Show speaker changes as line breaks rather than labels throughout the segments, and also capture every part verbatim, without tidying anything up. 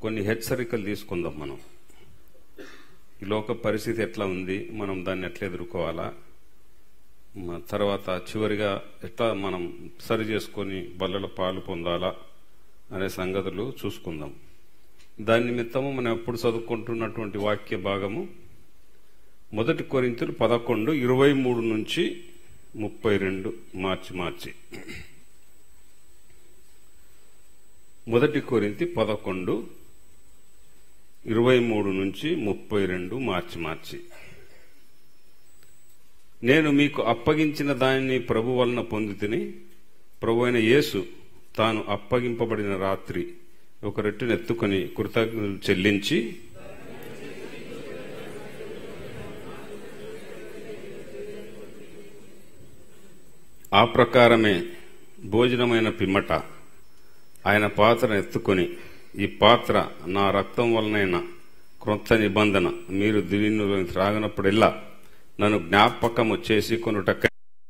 కొన్ని హెచ్చరికలు తీసుకుందాం. మనం ఈ లోక పరిస్థితి ఎట్లా ఉంది, మనం దాన్ని ఎట్లా ఎదుర్కోవాలా, తర్వాత చివరిగా ఎట్లా మనం సరి చేసుకొని బల్లలో పాలు పొందాలా అనే సంగతులు చూసుకుందాం. దాని నిమిత్తము మనం ఎప్పుడు చదువుకుంటున్నటువంటి వాక్య భాగము మొదటి కొరింథీయులు పదకొండు ఇరవై మూడు నుంచి ముప్పై రెండు మార్చి మార్చి మొదటి కొరింథీ పదకొండు ఇరవై మూడు నుంచి ముప్పై రెండు మార్చి మార్చి నేను మీకు అప్పగించిన దానిని ప్రభు వలన పొందితిని. ప్రభు అయిన యేసు తాను అప్పగింపబడిన రాత్రి ఒక రొట్టెను ఎత్తుకొని కృతజ్ఞతలు చెల్లించి ఆ ప్రకారమే భోజనమైన పిమ్మట ఆయన పాత్రను ఎత్తుకొని, ఈ పాత్ర నా రక్తం వలనైన క్రొత్త నిబంధన, మీరు దీనిని త్రాగినప్పుడెల్లా నన్ను జ్ఞాపకము చేసి కొనుటక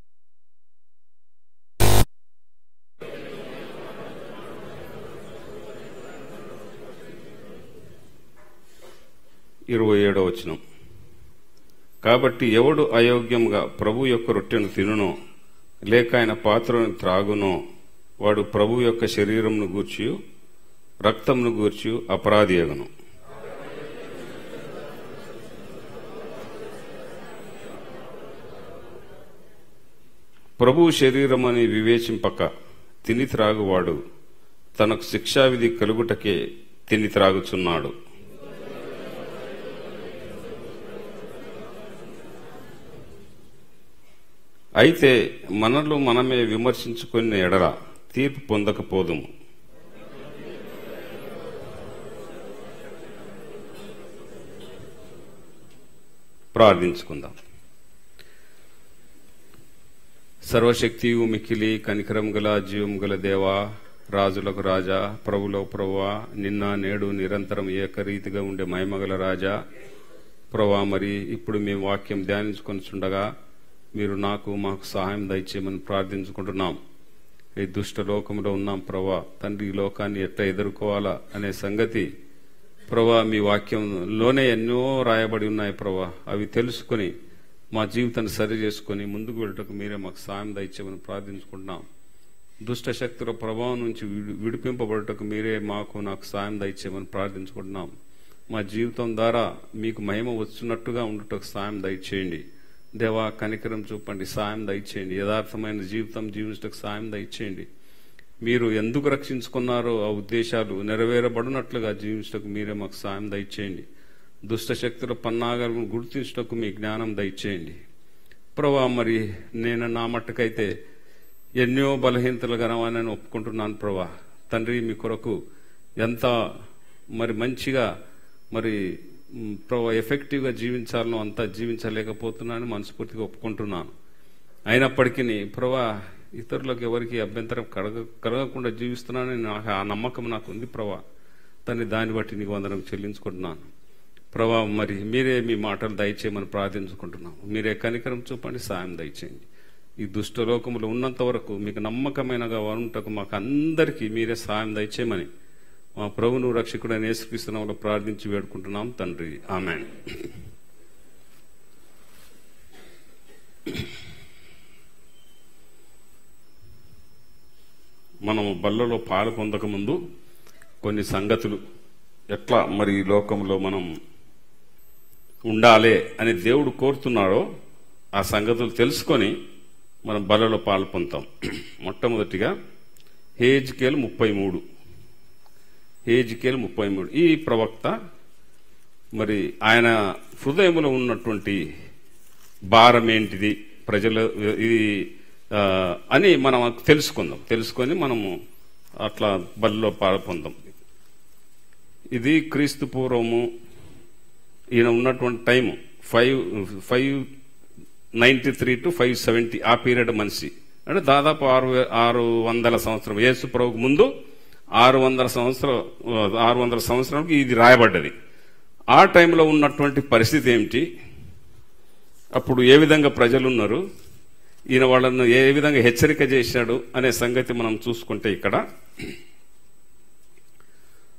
ఇరవై ఏడో వచనం. కాబట్టి ఎవడు అయోగ్యంగా ప్రభు యొక్క రొట్టెను తినునో లేక ఆయన పాత్రను త్రాగునో వాడు ప్రభు యొక్క శరీరంను గూర్చి రక్తంను గూర్చి అపరాధి అగును. ప్రభు శరీరమని వివేచింపక తిని త్రాగువాడు తనకు శిక్షావిధి కలుగుటకే తిని త్రాగుచున్నాడు. అయితే మనలో మనమే విమర్శించుకున్న ఎడల తీర్పు పొందకపోదుము. ప్రార్థించుకుందాం. సర్వశక్తియు మిక్కిలి కనికరం గల జీవం గల దేవా, రాజులకు రాజా, ప్రభులకు ప్రభువా, నిన్న నేడు నిరంతరం ఏకరీతిగా ఉండే మహిమగల రాజా ప్రభువా, మరి ఇప్పుడు మేము వాక్యం ధ్యానించుకొనిచుండగా మీరు నాకు మాకు సహాయం దయచేయమని ప్రార్థించుకుంటున్నాం. ఈ దుష్ట లోకంలో ఉన్నాం ప్రభా. తండ్రి, ఈ లోకాన్ని ఎట్లా ఎదుర్కోవాలా అనే సంగతి ప్రభా మీ వాక్యంలోనే ఎన్నో రాయబడి ఉన్నాయి ప్రభా. అవి తెలుసుకుని మా జీవితాన్ని సరి చేసుకుని ముందుకు వెళ్ళటకు మీరే మాకు సాయం దయచేయమని ప్రార్థించుకుంటున్నాం. దుష్ట శక్తుల ప్రభావం నుంచి విడిపింపబడటకు మీరే మాకు నాకు సాయం దయచేయమని ప్రార్థించుకుంటున్నాం. మా జీవితం ద్వారా మీకు మహిమ వచ్చున్నట్టుగా ఉండటకు సాయం దయచేయండి దేవా. కనికరం చూపండి, సాయం దయచేయండి. యథార్థమైన జీవితం జీవించటకు సాయం దయచేయండి. మీరు ఎందుకు రక్షించుకున్నారో ఆ ఉద్దేశాలు నెరవేరబడినట్లుగా జీవించటకు మీరే మాకు సాయం దయచేయండి. దుష్ట శక్తుల పన్నాగాలను గుర్తించటకు మీ జ్ఞానం దయచేయండి ప్రభా. మరి నేను నా మట్టుకైతే ఎన్నో బలహీనతలు గనవానని ఒప్పుకుంటున్నాను ప్రభా. తండ్రి, మీ కొరకు ఎంత మరి మంచిగా మరి ప్రభా ఎఫెక్టివ్గా జీవించాలనో అంతా జీవించలేకపోతున్నానని మనస్ఫూర్తిగా ఒప్పుకుంటున్నాను. అయినప్పటికీ ప్రభా ఇతరులకు ఎవరికి అభ్యంతరం కలగ కలగకుండా జీవిస్తున్నానని నాకు ఆ నమ్మకం నాకు ఉంది ప్రభా. తండ్రి, దాన్ని బట్టి నీకు వందనం చెల్లించుకుంటున్నాను ప్రభా. మరి మీరే మీ మాటలు దయచేయమని ప్రార్థించుకుంటున్నాం. మీరే కనికరం చూపండి, సాయం దయచేయండి. ఈ దుష్ట లోకములో ఉన్నంత వరకు మీకు నమ్మకమైనగా ఉంటకు మాకు అందరికీ మీరే సాయం దయచేయమని మా ప్రభువును రక్షకుడైన యేసుక్రీస్తు నామములో ప్రార్థించి వేడుకుంటున్నాం తండ్రి, ఆమేన్. మనము బల్లలో పాలు పొందక ముందు కొన్ని సంగతులు ఎట్లా మరి ఈ లోకంలో మనం ఉండాలి అని దేవుడు కోరుతున్నాడో ఆ సంగతులు తెలుసుకొని మనం బల్లలో పాలు పొందుతాం. మొట్టమొదటిగా హెజ్కేలు ముప్పై మూడు హెజ్కేలు ముప్పై మూడు ఈ ప్రవక్త మరి ఆయన హృదయంలో ఉన్నటువంటి భారం ఏంటిది ప్రజలు ఇది అని మనం తెలుసుకుందాం. తెలుసుకొని మనము అట్లా బలిలో పాలు పొందాం. ఇది క్రీస్తు పూర్వము ఈయన ఉన్నటువంటి time five five ninety three to five seventy ఆ పీరియడ్ మనిషి అంటే దాదాపు ఆరు ఆరు వందల సంవత్సరం యేసు ప్రభువుకు ముందు ఆరు వందల సంవత్సరం ఆరు వందల సంవత్సరాలకు ఇది రాయబడ్డది. ఆ టైంలో ఉన్నటువంటి పరిస్థితి ఏమిటి, అప్పుడు ఏ విధంగా ప్రజలు ఉన్నారు, ఈయన వాళ్ళను ఏ విధంగా హెచ్చరిక చేశాడు అనే సంగతి మనం చూసుకుంటే ఇక్కడ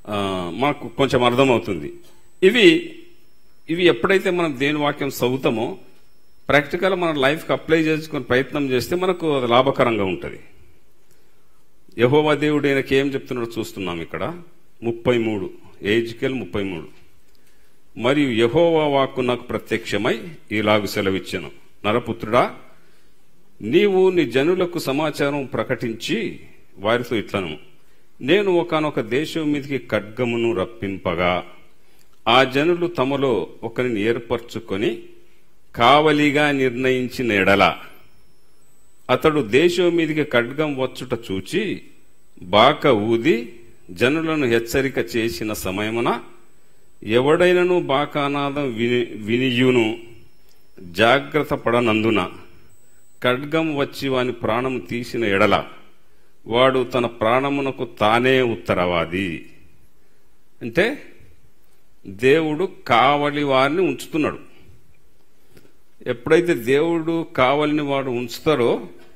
మాకు కొంచెం అర్థమవుతుంది. ఇవి ఇవి ఎప్పుడైతే మనం దేని వాక్యం చదువుతామో ప్రాక్టికల్ మన లైఫ్కి అప్లై చేసుకుని ప్రయత్నం చేస్తే మనకు అది లాభకరంగా ఉంటుంది. యెహోవా దేవుడు ఆయనకి ఏం చెప్తున్నాడో చూస్తున్నాం ఇక్కడ. ముప్పై మూడు ఎహెజ్కేలు ముప్పై మూడు మరియు యెహోవా వాక్కు నాకు ప్రత్యక్షమై ఇలాగు సెలవిచ్చెను, నరపుత్రుడా, నీవు నీ జనులకు సమాచారం ప్రకటించి వారితో ఇట్లను, నేను ఒకానొక దేశం మీదకి ఖడ్గమును రప్పింపగా ఆ జనులు తమలో ఒకరిని ఏర్పరచుకొని కావలిగా నిర్ణయించిన ఎడల అతడు దేశం మీదికి ఖడ్గం వచ్చుట చూచి బాక ఊది జనులను హెచ్చరిక చేసిన సమయమున ఎవడైనను బాకానాదం విని వినియును జాగ్రత్త పడనందున ఖడ్గం వచ్చి వాని ప్రాణం తీసిన ఎడల వాడు తన ప్రాణమునకు తానే ఉత్తరవాది. అంటే దేవుడు కావలి వారిని ఉంచుతున్నాడు. ఎప్పుడైతే దేవుడు కావలిని వాడు ఉంచుతారో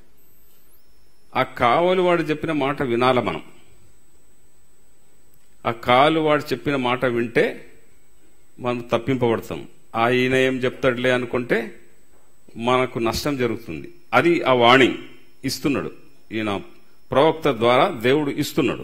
ఆ కావలి వాడు చెప్పిన మాట వినాల మనం. ఆ కాలు వాడు చెప్పిన మాట వింటే మనం తప్పింపబడతాం. ఆ ఈయన ఏం చెప్తాడులే అనుకుంటే మనకు నష్టం జరుగుతుంది. అది ఆ వాణి ఇస్తున్నాడు, ఈయన ప్రవక్త ద్వారా దేవుడు ఇస్తున్నాడు.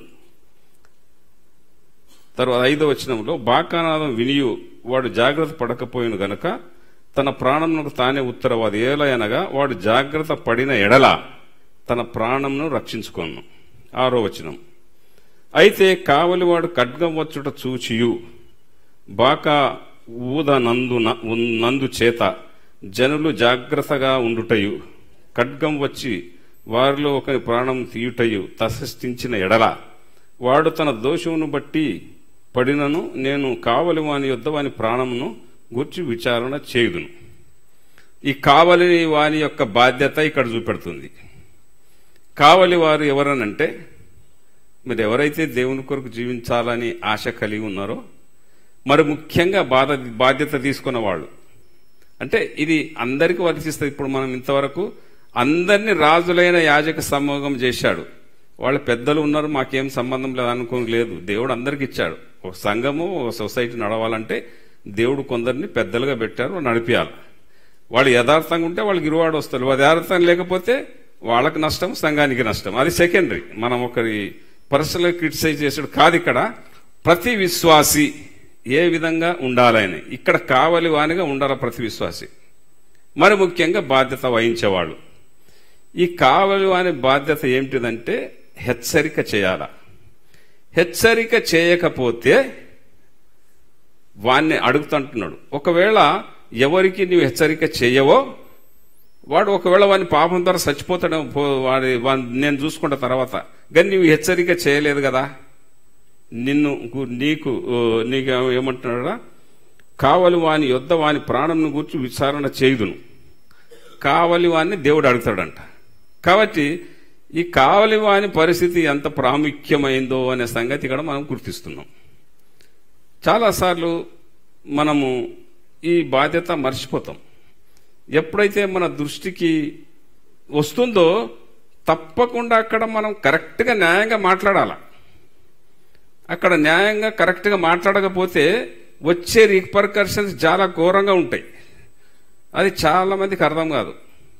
తర్వాత ఐదో వచనంలో బాకానాదం వినియు వాడు జాగ్రత్త పడకపోయిన గనక తన ప్రాణమునకు తానే ఉత్తరవాది. ఏలయనగా వాడు జాగ్రత్త పడిన ఎడల తన ప్రాణంను రక్షించుకొను. ఆరో వచనం అయితే కావలివాడు ఖడ్గం వచ్చుట చూచియు బాకా ఊద నందు నందు చేత జనులు జాగ్రత్తగా ఉండుటయు ఖడ్గం వచ్చి వారిలో ఒకరి ప్రాణం తీయుటయు తశించిన ఎడల వాడు తన దోషమును బట్టి పడినను నేను కావలి వాని యొద్ద వాని ప్రాణమును గూర్చి విచారణ చేయుదును. ఈ కావలి వాని యొక్క బాధ్యత ఇక్కడ చూపెడుతుంది. కావలి వారు ఎవరనంటే మరి ఎవరైతే దేవుని కొరకు జీవించాలని ఆశ కలిగి ఉన్నారో మరి ముఖ్యంగా బాధ బాధ్యత తీసుకున్న వాళ్ళు. అంటే ఇది అందరికీ వర్తిస్తుంది. ఇప్పుడు మనం ఇంతవరకు అందరినీ రాజులైన యాజక సమూహం చేశాడు. వాళ్ళ పెద్దలు ఉన్నారు, మాకేం సంబంధం లేదు అనుకోని లేదు. దేవుడు అందరికి ఇచ్చాడు. ఒక సంఘము ఒక సొసైటీ నడవాలంటే దేవుడు కొందరిని పెద్దలుగా పెట్టారు, నడిపియాలి. వాళ్ళు యథార్థంగా ఉంటే వాళ్ళకి ఇరువాడు వస్తారు. యథార్థం లేకపోతే వాళ్ళకి నష్టం, సంఘానికి నష్టం. అది సెకండరీ. మనం ఒకరి పర్సనల్ క్రిటిసైజ్ చేసాడు కాదు. ఇక్కడ ప్రతి విశ్వాసి ఏ విధంగా ఉండాలని ఇక్కడ కావలి వానిగా ఉండాలి ప్రతి విశ్వాసి. మరి ముఖ్యంగా బాధ్యత వహించేవాళ్ళు. ఈ కావలి వాని బాధ్యత ఏమిటిదంటే హెచ్చరిక చేయాల. హెచ్చరిక చేయకపోతే వాణ్ణి అడుగుతుంటున్నాడు. ఒకవేళ ఎవరికి నీవు హెచ్చరిక చేయవో వాడు ఒకవేళ వాని పాపం ద్వారా చచ్చిపోతాడు. వాడి నేను చూసుకుంటా తర్వాత. కానీ నీవు హెచ్చరిక చేయలేదు కదా, నిన్ను నీకు నీకు ఏమంటున్నాడా, కావలి వాని యొద్ద వాని ప్రాణంను గూర్చి విచారణ చేయుదును. కావలి వాణ్ణి దేవుడు అడుగుతాడంట. కాబట్టి ఈ కావలి వాని పరిస్థితి ఎంత ప్రాముఖ్యమైందో అనే సంగతి ఇక్కడ మనం గుర్తిస్తున్నాం. చాలాసార్లు మనము ఈ బాధ్యత మర్చిపోతాం. ఎప్పుడైతే మన దృష్టికి వస్తుందో తప్పకుండా అక్కడ మనం కరెక్ట్గా న్యాయంగా మాట్లాడాల. అక్కడ న్యాయంగా కరెక్ట్గా మాట్లాడకపోతే వచ్చే రిపర్కషన్స్ చాలా ఘోరంగా ఉంటాయి. అది చాలా మందికి అర్థం కాదు.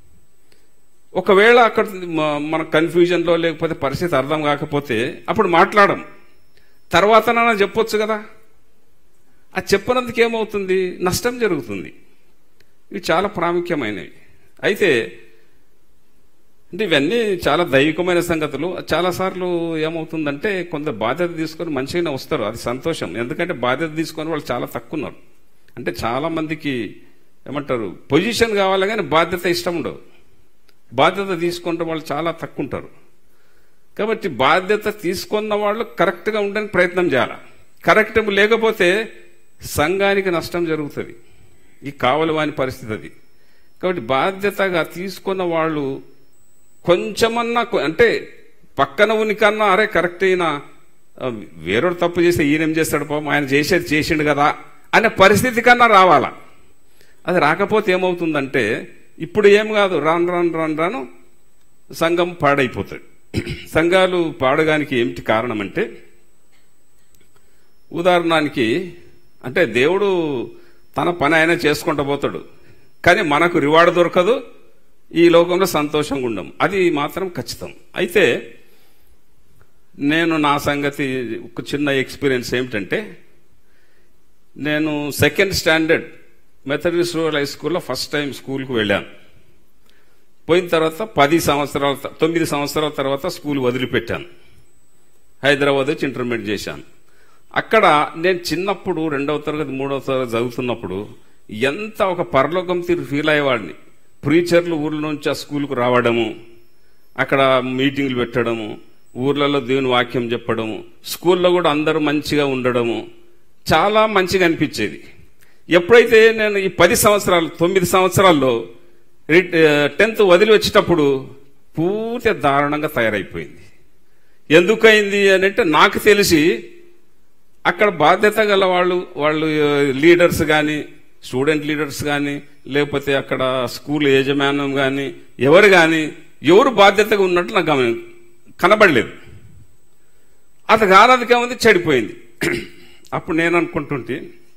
ఒకవేళ అక్కడ మన కన్ఫ్యూజన్లో లేకపోతే పరిస్థితి అర్థం కాకపోతే అప్పుడు మాట్లాడడం, తర్వాతనైనా చెప్పొచ్చు కదా. అది చెప్పినందుకు ఏమవుతుంది, నష్టం జరుగుతుంది. ఇవి చాలా ప్రాముఖ్యమైనవి. అయితే అంటే ఇవన్నీ చాలా దైవికమైన సంగతులు. చాలాసార్లు ఏమవుతుందంటే కొంత బాధ్యత తీసుకొని మంచిగానే వస్తారు, అది సంతోషం. ఎందుకంటే బాధ్యత తీసుకొని వాళ్ళు చాలా తక్కువ ఉన్నారు. అంటే చాలా మందికి ఏమంటారు పొజిషన్ కావాలి కానీ బాధ్యత ఇష్టం ఉండదు. బాధ్యత తీసుకుంటే వాళ్ళు చాలా తక్కువ ఉంటారు. కాబట్టి బాధ్యత తీసుకున్న వాళ్ళు కరెక్ట్గా ఉండడానికి ప్రయత్నం చేయాలి. కరెక్ట్ లేకపోతే సంఘానికి నష్టం జరుగుతుంది. ఈ కావలి వాని పరిస్థితి అది. కాబట్టి బాధ్యతగా తీసుకున్న వాళ్ళు కొంచెమన్నా అంటే పక్కన ఉనికన్నా అరే కరెక్ట్ అయినా వేరొడు తప్పు చేస్తే ఈయనేం చేస్తాడు పాపం, ఆయన చేసేది చేసిండు కదా అనే పరిస్థితి కన్నా రావాలా. అది రాకపోతే ఏమవుతుందంటే ఇప్పుడు ఏం కాదు, రాను రాను రాను రాను సంఘం పాడైపోతుంది. సంఘాలు పాడడానికి ఏమిటి కారణం అంటే ఉదాహరణకి అంటే దేవుడు తన పని ఆయన చేసుకుంటూ పోతాడు, కానీ మనకు రివార్డ్ దొరకదు, ఈ లోకంలో సంతోషంగా ఉండం, అది మాత్రం ఖచ్చితం. అయితే నేను నా సంగతి ఒక చిన్న ఎక్స్పీరియన్స్ ఏమిటంటే, నేను second standard Methodist rural high స్కూల్లో ఫస్ట్ టైం స్కూల్కి వెళ్ళాను. పోయిన తర్వాత పది సంవత్సరాల తొమ్మిది సంవత్సరాల తర్వాత స్కూల్ వదిలిపెట్టాను. హైదరాబాద్ వచ్చి ఇంటర్మీడియట్ చేశాను. అక్కడ నేను చిన్నప్పుడు రెండవ తరగతి మూడవ తరగతి చదువుతున్నప్పుడు ఎంత ఒక పరలోకం తీరు ఫీల్ అయ్యేవాడిని. ప్రీచర్లు ఊర్ల నుంచి ఆ స్కూల్కు రావడము, అక్కడ మీటింగ్లు పెట్టడము, ఊర్లలో దేవుని వాక్యం చెప్పడము, స్కూల్లో కూడా అందరూ మంచిగా ఉండడము చాలా మంచిగా అనిపించేది. ఎప్పుడైతే నేను ఈ పది సంవత్సరాలు తొమ్మిది సంవత్సరాల్లో టెన్త్ వదిలి వచ్చేటప్పుడు పూర్తి దారుణంగా తయారైపోయింది. ఎందుకైంది అని అంటే, నాకు తెలిసి అక్కడ బాధ్యత గల వాళ్ళు వాళ్ళు లీడర్స్ కానీ, స్టూడెంట్ లీడర్స్ కానీ, లేకపోతే అక్కడ స్కూల్ యాజమాన్యం కానీ, ఎవరు కానీ ఎవరు బాధ్యతగా ఉన్నట్టు నాకు కనబడలేదు. అది కాదదికేముంది చెడిపోయింది. అప్పుడు నేను అనుకుంటుంటే,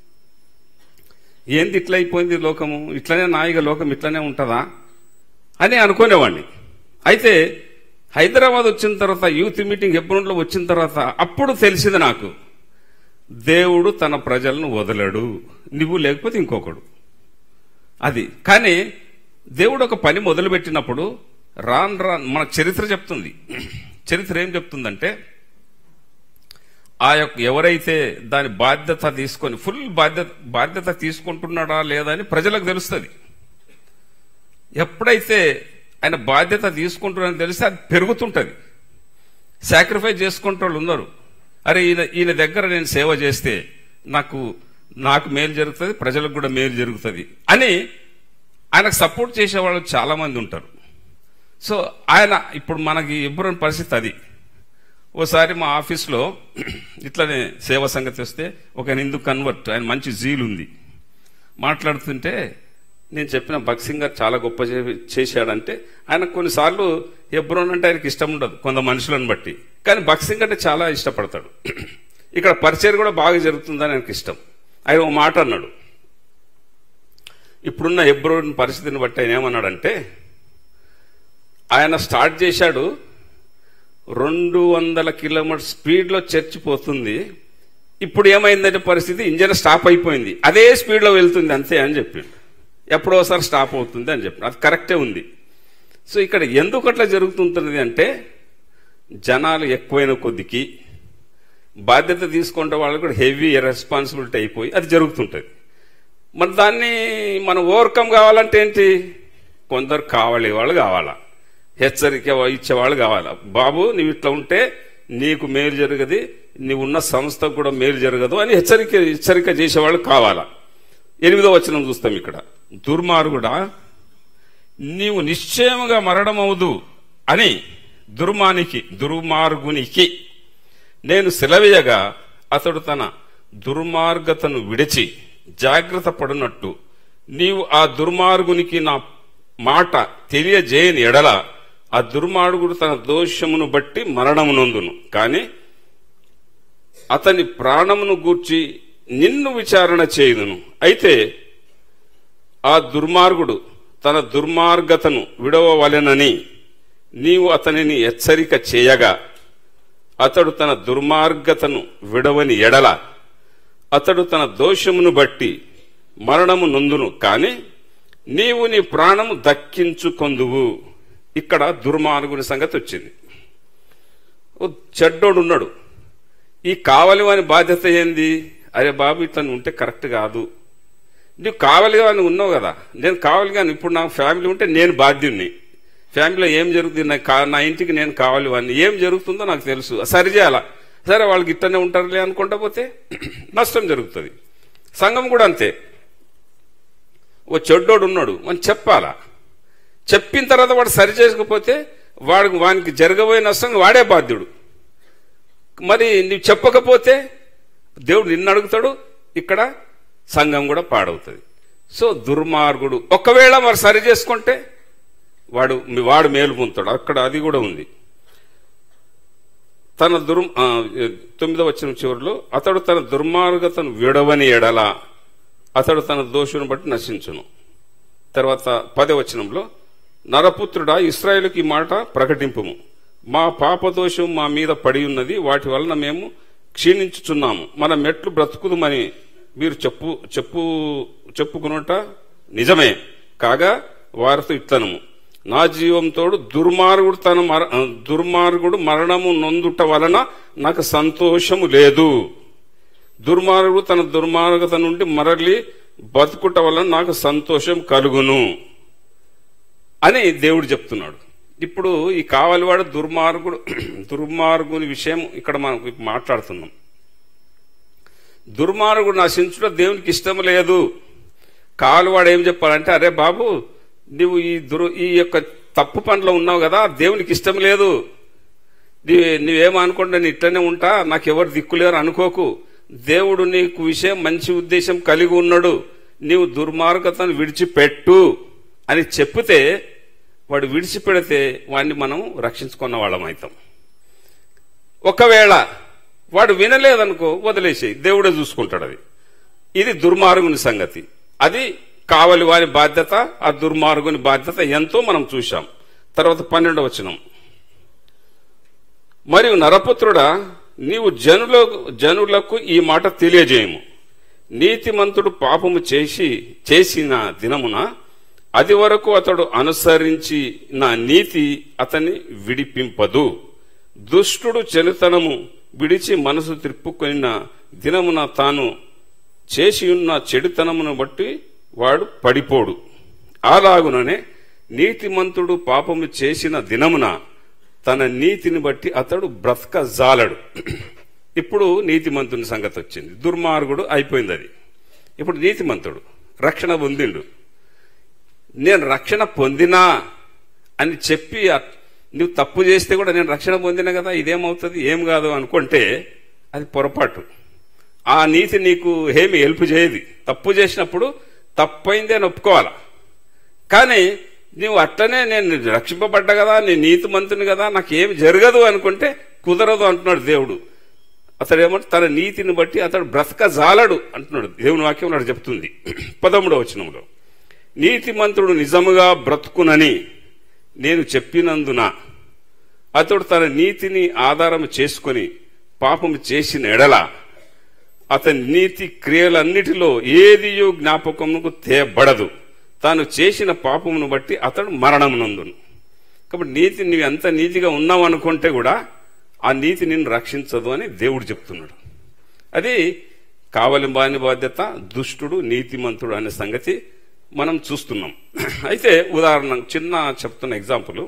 ఏంది ఇట్లా అయిపోయింది లోకము, ఇట్లనే నాయిక లోకం ఇట్లనే ఉంటుందా అని అనుకునేవాడిని. అయితే హైదరాబాద్ వచ్చిన తర్వాత యూత్ మీటింగ్ ఎబ్రోన్లో వచ్చిన తర్వాత అప్పుడు తెలిసింది నాకు, దేవుడు తన ప్రజలను వదలడు, నువ్వు లేకపోతే ఇంకొకడు. అది కానీ దేవుడు ఒక పని మొదలుపెట్టినప్పుడు రాన్ రాన్ మన చరిత్ర చెప్తుంది. చరిత్ర ఏం చెప్తుందంటే, ఆ యొక్క ఎవరైతే దాని బాధ్యత తీసుకొని ఫుల్ బాధ్యత బాధ్యత తీసుకుంటున్నాడా లేదా అని ప్రజలకు తెలుస్తుంది. ఎప్పుడైతే ఆయన బాధ్యత తీసుకుంటున్నాడని తెలిస్తే అది పెరుగుతుంటది. సాక్రిఫైస్ చేసుకుంటే వాళ్ళు ఉన్నారు, అరే ఈయన ఈయన దగ్గర నేను సేవ చేస్తే నాకు నాకు మేలు జరుగుతుంది, ప్రజలకు కూడా మేలు జరుగుతుంది అని ఆయనకు సపోర్ట్ చేసేవాళ్ళు చాలా మంది ఉంటారు. సో ఆయన ఇప్పుడు మనకి ఎప్పుడు పరిస్థితి అది. ఓసారి మా ఆఫీస్లో ఇట్లనే సేవ సంగతి వస్తే ఒక హిందూ కన్వర్ట్, ఆయన మంచి జీల్ ఉంది, మాట్లాడుతుంటే నేను చెప్పిన భక్సింగ్ గారు చాలా గొప్ప చేశాడంటే, ఆయన కొన్నిసార్లు హెబ్రోన్ అంటే ఆయనకి ఇష్టం ఉండదు కొంత మనుషులను బట్టి, కానీ భక్సింగ్ అంటే చాలా ఇష్టపడతాడు. ఇక్కడ పరిచయం కూడా బాగా జరుగుతుందని ఆయనకి ఇష్టం. ఆయన ఒక మాట అన్నాడు, ఇప్పుడున్న హెబ్రోన్ పరిస్థితిని బట్టి ఆయన ఏమన్నాడంటే, ఆయన స్టార్ట్ చేశాడు రెండు వందల కిలోమీటర్ స్పీడ్లో చర్చ్ పోతుంది, ఇప్పుడు ఏమైందంటే పరిస్థితి ఇంజన్ స్టాప్ అయిపోయింది, అదే స్పీడ్లో వెళ్తుంది అంతే అని చెప్పిండు. ఎప్పుడోసారి స్టాప్ అవుతుంది అని చెప్పి అది కరెక్టే ఉంది. సో ఇక్కడ ఎందుకు అట్లా జరుగుతుంటుంది అంటే, జనాలు ఎక్కువైన కొద్దికి బాధ్యత తీసుకుంటే వాళ్ళు కూడా హెవీ రెస్పాన్సిబిలిటీ అయిపోయి అది జరుగుతుంటుంది. మరి దాన్ని మనం ఓవర్కమ్ కావాలంటే ఏంటి, కొందరు కావాలి వాళ్ళు కావాలా, హెచ్చరిక ఇచ్చేవాళ్ళు కావాలా. బాబు నువ్వు ఇట్లా ఉంటే నీకు మేలు జరగదు, నీవు ఉన్న సంస్థకు కూడా మేలు జరగదు అని హెచ్చరిక హెచ్చరిక చేసేవాళ్ళు కావాలా. ఎనిమిదో వచనం చూస్తాం ఇక్కడ, దుర్మార్గుడా నీవు నిశ్చయముగా మరణమవుదు అని దుర్మానికి దుర్మార్గునికి నేను సెలవేయగా అతడు తన దుర్మార్గతను విడిచి జాగ్రత్త పడినట్టు నీవు ఆ దుర్మార్గునికి నా మాట తెలియజేయని ఎడల ఆ దుర్మార్గుడు తన దోషమును బట్టి మరణమునందును, కానీ అతని ప్రాణమును గూర్చి నిన్ను విచారణ చేయుదును. అయితే ఆ దుర్మార్గుడు తన దుర్మార్గతను విడవవలెనని నీవు అతనిని హెచ్చరిక చేయగా అతడు తన దుర్మార్గతను విడవని ఎడల అతడు తన దోషమును బట్టి మరణము నొందును, కానీ నీవు నీ ప్రాణము దక్కించుకొందువు. ఇక్కడ దుర్మార్గుని సంగతి వచ్చింది. చెడ్డోడు ఉన్నాడు, ఈ కావలి వాని బాధ్యత ఏంది, అరే బాబు ఇట్లా ఉంటే కరెక్ట్ కాదు, నువ్వు కావలిగా అని ఉన్నావు కదా, నేను కావాలి కానీ ఇప్పుడు నా ఫ్యామిలీ ఉంటే నేను బాధ్యుణ్ణి, ఫ్యామిలీలో ఏం జరుగుతుంది నా ఇంటికి నేను కావాలి వాడిని, ఏం జరుగుతుందో నాకు తెలుసు, సరి చేయాలా. సరే వాళ్ళకి ఇట్టనే ఉంటారులే అనుకుంటా పోతే నష్టం జరుగుతుంది. సంఘం కూడా అంతే, ఓ చెడ్డోడు ఉన్నాడు మనం చెప్పాలా, చెప్పిన తర్వాత వాడు సరి చేసుకోకపోతే వాడికి వానికి జరగబోయే నష్టం వాడే బాధ్యుడు. మరి నువ్వు చెప్పకపోతే దేవుడు నిన్ను అడుగుతాడు, ఇక్కడ సంఘం కూడా పాడవుతుంది. సో దుర్మార్గుడు ఒకవేళ మరి సరి చేసుకుంటే వాడు వాడు మేలు పొందుతాడు, అక్కడ అది కూడా ఉంది. తన దుర్ తొమ్మిదవ వచనం చివరిలో అతడు తన దుర్మార్గతను విడవని ఎడల అతడు తన దోషును బట్టి నశించును. తర్వాత పదవ వచనంలో నరపుత్రుడా ఇశ్రాయేలుకి ఈ మాట ప్రకటింపుము, మా పాపదోషం మా మీద పడి ఉన్నది, వాటి వలన మేము క్షీణించుచున్నాము, మన మెట్లు బ్రతుకుదుమని మీరు చెప్పు చెప్పు చెప్పుకునుట నిజమే కాగా వారితో ఇట్లనము, నా జీవంతోడు దుర్మార్గుడు తన మర దుర్మార్గుడు మరణము నొందుట వలన నాకు సంతోషము లేదు, దుర్మార్గుడు తన దుర్మార్గత నుండి మరలి బతుకుట వలన నాకు సంతోషం కలుగును అని దేవుడు చెప్తున్నాడు. ఇప్పుడు ఈ కావలివాడు దుర్మార్గుడు దుర్మార్గుని విషయం ఇక్కడ మనం మాట్లాడుతున్నాం. దుర్మార్గుడు నశించుట దేవునికి ఇష్టం లేదు. కావలివాడు ఏం చెప్పాలంటే, అరే బాబు నువ్వు ఈ దుర్ ఈ యొక్క తప్పు పనిలో ఉన్నావు కదా, దేవునికి ఇష్టం లేదు, నువ్వేమనుకోండి నేను ఇట్లనే ఉంటా, నాకెవరు దిక్కులేరు అనుకోకు, దేవుడు నీకు విషయం మంచి ఉద్దేశం కలిగి ఉన్నాడు, నీవు దుర్మార్గతను విడిచిపెట్టు అని చెప్తే వాడు విడిచిపెడితే వాడిని మనం రక్షించుకున్న వాళ్ళం అవుతాం. ఒకవేళ వాడు వినలేదనుకో వదిలేసేయి, దేవుడే చూసుకుంటాడు. అది ఇది దుర్మార్గుని సంగతి. అది కావలి వారి బాధ్యత, ఆ దుర్మార్గుని బాధ్యత ఎంతో మనం చూశాం. తర్వాత పన్నెండవ వచనం, మరియు నరపుత్రుడా నీవు జనుల జనులకు ఈ మాట తెలియజేయము, నీతిమంతుడు పాపము చేసి చేసిన దినమున అది వరకు అతడు అనుసరించి నా నీతి అతన్ని విడిపింపదు, దుష్టుడు చెడుతనము విడిచి మనసు త్రిప్పుకొనిన దినమున తాను చేసి ఉన్న చెడుతనమును బట్టి వాడు పడిపోడు, అలాగుననే నీతిమంతుడు పాపము చేసిన దినమున తన నీతిని బట్టి అతడు బ్రతక జాలడు. ఇప్పుడు నీతిమంతుని సంగతి వచ్చింది. దుర్మార్గుడు అయిపోయింది అది. ఇప్పుడు నీతిమంతుడు రక్షణ పొందిండు. నేను రక్షణ పొందినా అని చెప్పి నువ్వు తప్పు చేస్తే కూడా నేను రక్షణ పొందినా కదా, ఇదేమవుతుంది ఏం కాదు అనుకుంటే అది పొరపాటు. ఆ నీతి నీకు ఏమి హెల్ప్ చేయదు. తప్పు చేసినప్పుడు తప్పైంది అని ఒప్పుకోవాలా. కానీ నువ్వు అట్లనే నేను రక్షింపబడ్డా కదా, నేను నీతిమంతుని కదా, నాకేమి జరగదు అనుకుంటే కుదరదు అంటున్నాడు దేవుడు. అతడు ఏమంటే తన నీతిని బట్టి అతడు బ్రతక జాలడు అంటున్నాడు దేవుని వాక్యం నాడు చెప్తుంది. పదమూడవ వచనంలో నీతిమంతుడు నిజముగా బ్రతుకునని నేను చెప్పినందున అతడు తన నీతిని ఆధారం చేసుకుని పాపము చేసిన ఎడల అతని నీతి క్రియలన్నిటిలో ఏదియో జ్ఞాపకమునకు తేబడదు, తాను చేసిన పాపమును బట్టి అతడు మరణమునందును. కాబట్టి నీతి నువ్వు ఎంత నీతిగా ఉన్నావు అనుకుంటే కూడా ఆ నీతి నిన్ను రక్షించదు అని దేవుడు చెప్తున్నాడు. అది కావలి బాని బాధ్యత, దుష్టుడు నీతిమంతుడు అనే సంగతి మనం చూస్తున్నాం. అయితే ఉదాహరణ చిన్న చెప్తున్న ఎగ్జాంపుల్,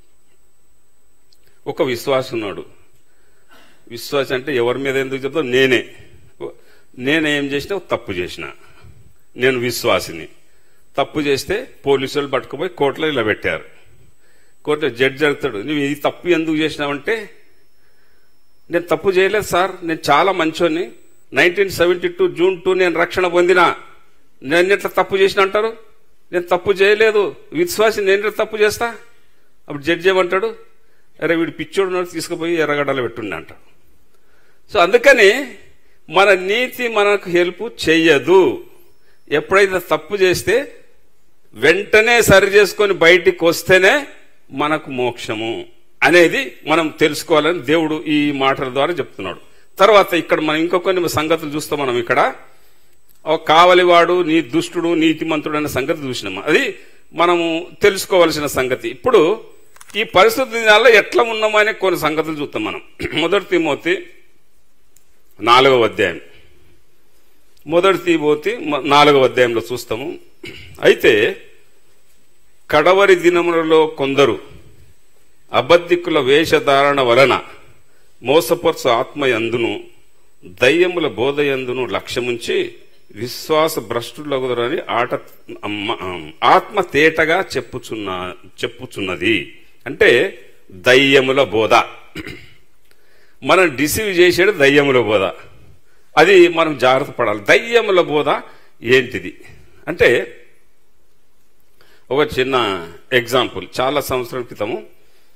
ఒక విశ్వాసి ఉన్నాడు. విశ్వాసి అంటే ఎవరి మీద ఎందుకు చెప్తా, నేనే నేనేం చేసినా తప్పు చేసిన, నేను విశ్వాసిని. తప్పు చేస్తే పోలీసులు పట్టుకుపోయి కోర్టులో ఇలా పెట్టారు. కోర్టులో జడ్జి అడుగుతాడు, నువ్వు ఈ తప్పు ఎందుకు చేసినావంటే, నేను తప్పు చేయలేదు సార్, నేను చాలా మంచోని, nineteen seventy two June two నేను రక్షణ పొందినా, నేను ఎట్లా తప్పు చేసిన అంటారు, నేను తప్పు చేయలేదు, విశ్వాసి నేను తప్పు చేస్తా. అప్పుడు జడ్జి ఏమంటాడు, అరే వీడు పిచ్చోడు తీసుకుపోయి ఎర్రగడ్డలు పెట్టుండే అంటాడు. సో అందుకని మన నీతి మనకు హెల్ప్ చెయ్యదు. ఎప్పుడైతే తప్పు చేస్తే వెంటనే సరి చేసుకొని బయటికి వస్తేనే మనకు మోక్షము అనేది మనం తెలుసుకోవాలని దేవుడు ఈ మాటల ద్వారా చెప్తున్నాడు. తర్వాత ఇక్కడ మనం ఇంకో కొన్ని సంగతులు చూస్తాం. మనం ఇక్కడ కావలివాడు నీ దుష్టుడు నీతిమంతుడు అనే సంగతి చూసినాం. అది మనము తెలుసుకోవాల్సిన సంగతి. ఇప్పుడు ఈ పరిస్థితి దినాల్లో ఎట్లా ఉన్నామనే కొన్ని సంగతులు చూస్తాం మనం. మొదటి తిమోతి నాలుగవ అధ్యాయం మొదటి తిమోతి నాలుగవ అధ్యాయంలో చూస్తాము. అయితే కడవరి దినములలో కొందరు అబద్ధికుల వేషధారణ వలన మోసపరచు ఆత్మయందును దయ్యముల బోధయందును లక్ష్యముంచి విశ్వాస భ్రష్టులగుదరని ఆట ఆత్మ తేటగా చెప్పుచున్న చెప్పుచున్నది. అంటే దయ్యముల బోధ, మనం డిసీవ్ చేసేది దయ్యముల బోధ. అది మనం జాగ్రత్త పడాలి. దయ్యముల బోధ ఏంటిది అంటే, ఒక చిన్న ఎగ్జాంపుల్. చాలా సంవత్సరాల క్రితము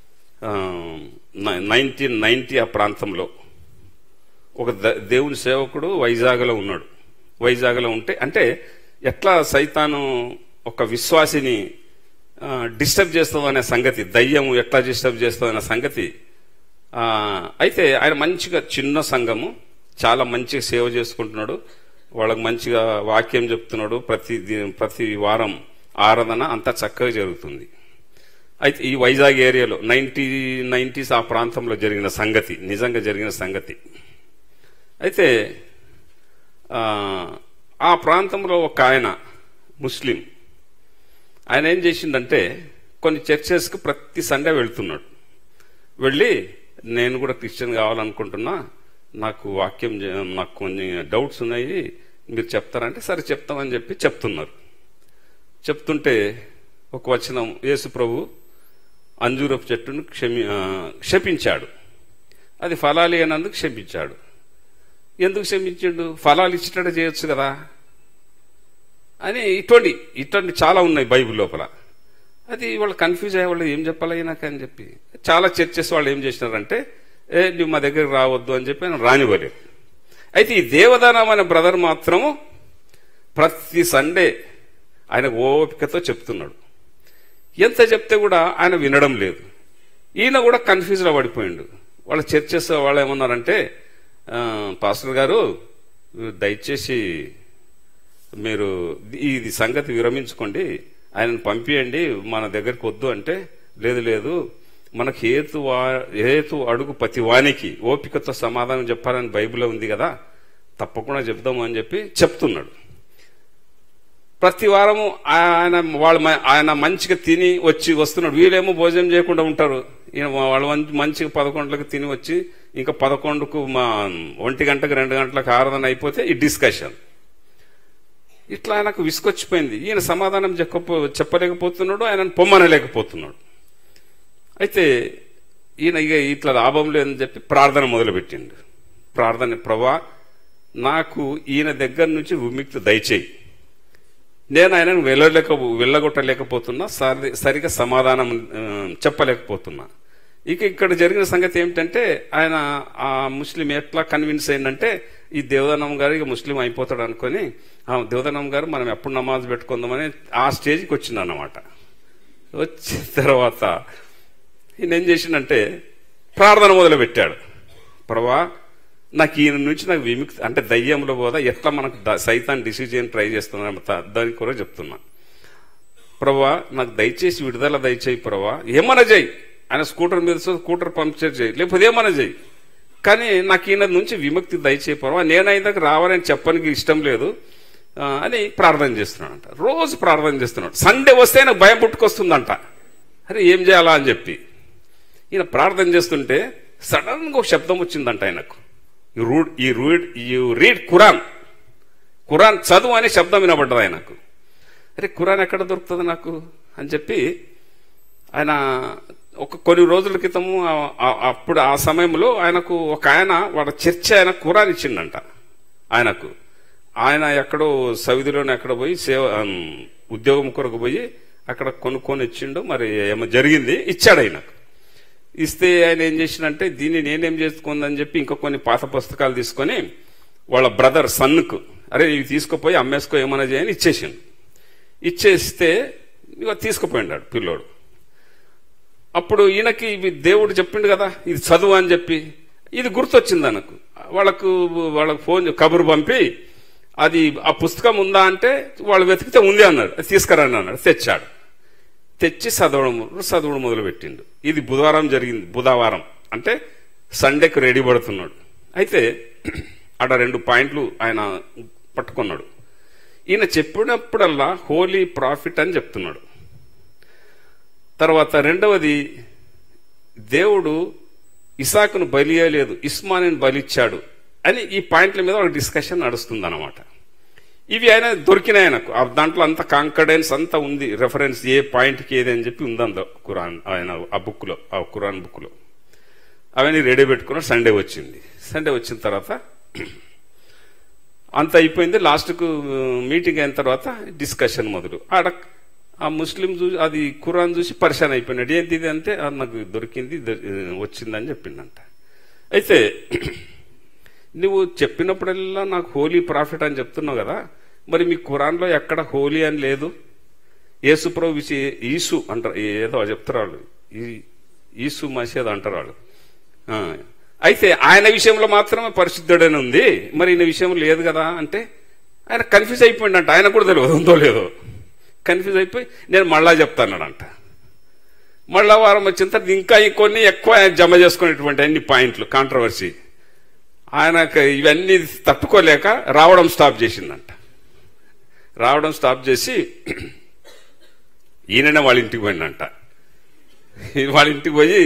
నైన్టీన్ నైన్టీ ఆ ప్రాంతంలో ఒక దేవుని సేవకుడు వైజాగ్లో ఉన్నాడు. వైజాగ్లో ఉంటే అంటే ఎట్లా సైతాను ఒక విశ్వాసిని డిస్టర్బ్ చేస్తుంది అనే సంగతి, దయ్యము ఎట్లా డిస్టర్బ్ చేస్తుంది అనే సంగతి. అయితే ఆయన మంచిగా చిన్న సంఘము, చాలా మంచిగా సేవ చేసుకుంటున్నాడు, వాళ్ళకి మంచిగా వాక్యం చెప్తున్నాడు, ప్రతి ప్రతి వారం ఆరాధన అంతా చక్కగా జరుగుతుంది. అయితే ఈ వైజాగ్ ఏరియాలో నైన్టీ నైన్టీస్ ఆ ప్రాంతంలో జరిగిన సంగతి, నిజంగా జరిగిన సంగతి. అయితే ఆ ప్రాంతంలో ఒక ఆయన ముస్లిం, ఆయన ఏం చేసిందంటే కొన్ని చర్చెస్కి ప్రతి సండే వెళ్తున్నాడు. వెళ్ళి నేను కూడా క్రిస్టియన్ కావాలనుకుంటున్నా, నాకు వాక్యం నాకు కొన్ని డౌట్స్ ఉన్నాయి, మీరు చెప్తారంటే సరే చెప్తామని చెప్పి చెప్తున్నారు. చెప్తుంటే ఒక వచనం, యేసు ప్రభు అంజూరపు చెట్టును క్షమి క్షపించాడు, అది ఫలాలు అయినందుకు క్షమించాడు. ఎందుకు క్షమించాడు? ఫలాలు ఇచ్చినట్టు చేయొచ్చు కదా అని. ఇటువంటి ఇటువంటి చాలా ఉన్నాయి బైబిల్ లోపల. అది వాళ్ళు కన్ఫ్యూజ్ అయ్యే వాళ్ళు ఏం చెప్పాలి నాకు అని చెప్పి చాలా చర్చెస్ వాళ్ళు ఏం చేసినారంటే, ఏ నువ్వు మా దగ్గరికి రావద్దు అని చెప్పి ఆయన రానివ్వలేదు. అయితే ఈ దేవదానం అనే బ్రదర్ మాత్రము ప్రతి సండే ఆయన ఓపికతో చెప్తున్నాడు. ఎంత చెప్తే కూడా ఆయన వినడం లేదు. ఈయన కూడా కన్ఫ్యూజ్లో పడిపోయిండు. వాళ్ళ చర్చెస్ వాళ్ళు ఏమన్నారంటే, పాస్టర్ గారు దయచేసి మీరు ఇది సంగతి విరమించుకోండి, ఆయనను పంపియండి, మన దగ్గరికి వద్దు అంటే, లేదు లేదు మనకు హేతు హేతు అడుగు ప్రతి వానికి ఓపికతో సమాధానం చెప్పాలని బైబిల్లో ఉంది కదా, తప్పకుండా చెప్దాము అని చెప్పి చెప్తున్నాడు. ప్రతి వారము ఆయన వాళ్ళు ఆయన మంచిగా తిని వచ్చి వస్తున్నాడు. వీళ్ళేమో భోజనం చేయకుండా ఉంటారు. ఈయన వాళ్ళు మంచిగా పదకొండులకు తిని వచ్చి ఇంకా పదకొండుకు మా ఒంటి గంటకు రెండు గంటలకు ఆరాధన అయిపోతే ఈ డిస్కషన్. ఇట్లా ఆయనకు విసుకొచ్చిపోయింది. ఈయన సమాధానం చెప్ప చెప్పలేకపోతున్నాడు, ఆయనను పొమ్మనలేకపోతున్నాడు. అయితే ఈయన ఇక ఇట్లా లాభం లేదని చెప్పి ప్రార్థన మొదలుపెట్టిండు. ప్రార్థన, ప్రభా నాకు ఈయన దగ్గర నుంచి విముక్తి దయచేయి, నేను ఆయనను వెళ్ళలేక వెళ్ళగొట్టలేకపోతున్నా, సరి సరిగా సమాధానం చెప్పలేకపోతున్నా. ఇక ఇక్కడ జరిగిన సంగతి ఏమిటంటే, ఆయన ఆ ముస్లిం ఎట్లా కన్విన్స్ అయిందంటే, ఈ దేవదానం గారు ఇక ముస్లిం అయిపోతాడు అనుకొని, ఆ దేవదానం గారు మనం ఎప్పుడు నమాజ్ పెట్టుకుందామని ఆ స్టేజ్కి వచ్చింది అన్నమాట. వచ్చిన తర్వాత ఈయన ఏం చేసిందంటే ప్రార్థన మొదలు పెట్టాడు. ప్రభా నాకు ఈయన నుంచి నాకు విముక్తి అంటే దయ్యంలో పోదా, ఎట్లా మనకు సైతాన్ డిసిజన్ ట్రై చేస్తున్నా దానికి కూడా చెప్తున్నా. ప్రభా నాకు దయచేసి విడుదల దయచేయి ప్రభా, ఏమన్నా చేయి, ఆయన స్కూటర్ మీద స్కూటర్ పంక్చర్ చేయి, లేకపోతే ఏమన్నా చేయి, కానీ నాకు ఈయన నుంచి విముక్తి దయచేయి ప్రభా, నేను అయినాక రావాలని చెప్పడానికి ఇష్టం లేదు అని ప్రార్థన చేస్తున్నాడంట. రోజు ప్రార్థన చేస్తున్నాడు. సండే వస్తే నాకు భయం పుట్టుకొస్తుందంట, అరే ఏం చేయాలా అని చెప్పి ఈయన ప్రార్థన చేస్తుంటే సడన్ గా ఒక శబ్దం వచ్చిందంట ఆయనకు, ఈ rude you read Quran, Quran చదువు అనే శబ్దం వినబడ్డది ఆయనకు. అరే ఖురాన్ ఎక్కడ దొరుకుతుంది నాకు అని చెప్పి ఆయన ఒక కొన్ని రోజుల క్రితము అప్పుడు ఆ సమయంలో ఆయనకు ఒక ఆయన వాళ్ళ చర్చ ఆయన ఖురాన్ ఇచ్చిండంట ఆయనకు. ఆయన ఎక్కడో సౌదీలోనే ఎక్కడ పోయి సేవ ఉద్యోగం కొరకు పోయి అక్కడ కొనుక్కొని ఇచ్చిండు, మరి ఏమో జరిగింది, ఇచ్చాడు ఆయనకు. ఇస్తే ఆయన ఏం చేసిందంటే దీన్ని నేనేం చేసుకుందని చెప్పి ఇంకా కొన్ని పాత పుస్తకాలు తీసుకొని వాళ్ళ బ్రదర్ సన్నుకు, అరే ఇవి తీసుకుపోయి అమ్మేసుకో ఏమన్నా చేయని ఇచ్చేసిండు. ఇచ్చేస్తే ఇక తీసుకుపోయినాడు పిల్లోడు. అప్పుడు ఈయనకి ఇవి దేవుడు చెప్పిండు కదా ఇది చదువు అని చెప్పి ఇది గుర్తొచ్చింది ఆయనకు. వాళ్ళకు వాళ్ళకు ఫోన్ కబురు పంపి అది ఆ పుస్తకం ఉందా అంటే వాళ్ళు వెతికితే ఉంది అన్నాడు, తీసుకురండి అన్నాడు. తెచ్చాడు. తెచ్చి చదవడం చదవడం మొదలు పెట్టిండు. ఇది బుధవారం జరిగింది. బుధవారం అంటే సండేకి రెడీ పడుతున్నాడు. అయితే ఆడ రెండు పాయింట్లు ఆయన పట్టుకున్నాడు. ఈయన చెప్పినప్పుడల్లా హోలీ ప్రాఫిట్ అని చెప్తున్నాడు. తర్వాత రెండవది, దేవుడు ఇసాకును బలియలేదు, ఇస్మాయిల్ని బలిచ్చాడు అని ఈ పాయింట్ల మీద ఒక డిస్కషన్ నడుస్తుంది అన్నమాట. ఇవి ఆయన దొరికినాయి ఆయనకు. దాంట్లో అంత కాన్ఫిడెన్స్ అంతా ఉంది, రెఫరెన్స్ ఏ పాయింట్కి ఏది అని చెప్పి ఉందందో ఖురాన్ ఆయన ఆ బుక్ లో, ఆ ఖురాన్ బుక్ లో. అవన్నీ రెడీ పెట్టుకున్నాడు. సండే వచ్చింది. సండే వచ్చిన తర్వాత అంత అయిపోయింది. లాస్ట్కు మీటింగ్ అయిన తర్వాత డిస్కషన్ మొదలు. ఆడ ఆ ముస్లిం చూసి అది ఖురాన్ చూసి పరిశాన్ అయిపోయినాడు. ఏంటి ఇది అంటే నాకు దొరికింది వచ్చిందని చెప్పిందంట. అయితే నువ్వు చెప్పినప్పుడల్లా నాకు హోలీ ప్రాఫిట్ అని చెప్తున్నావు కదా, మరి మీ ఖురాన్లో ఎక్కడ హోలీ అని లేదు. యేసు ప్రభు ఈసు అంటారు, ఏదో చెప్తారు వాళ్ళు, ఈసు మసీద్ అంటారు వాళ్ళు. అయితే ఆయన విషయంలో మాత్రమే పరిశుద్ధుడని ఉంది, మరి ఈయన విషయం లేదు కదా అంటే ఆయన కన్ఫ్యూజ్ అయిపోయిందంట. ఆయన కూడా తెలియదు ఉందో లేదో, కన్ఫ్యూజ్ అయిపోయి నేను మళ్ళా చెప్తానంట. మళ్ళా వారం వచ్చిన తర్వాత ఇంకా కొన్ని ఎక్కువ జమ చేసుకునేటువంటి అన్ని పాయింట్లు కాంట్రవర్సీ ఆయనకు ఇవన్నీ తట్టుకోలేక రావడం స్టాప్ చేసిందంట. రావడం స్టాప్ చేసి ఈయననే వాళ్ళ ఇంటికి పోయిందంట. వాళ్ళ ఇంటికి పోయి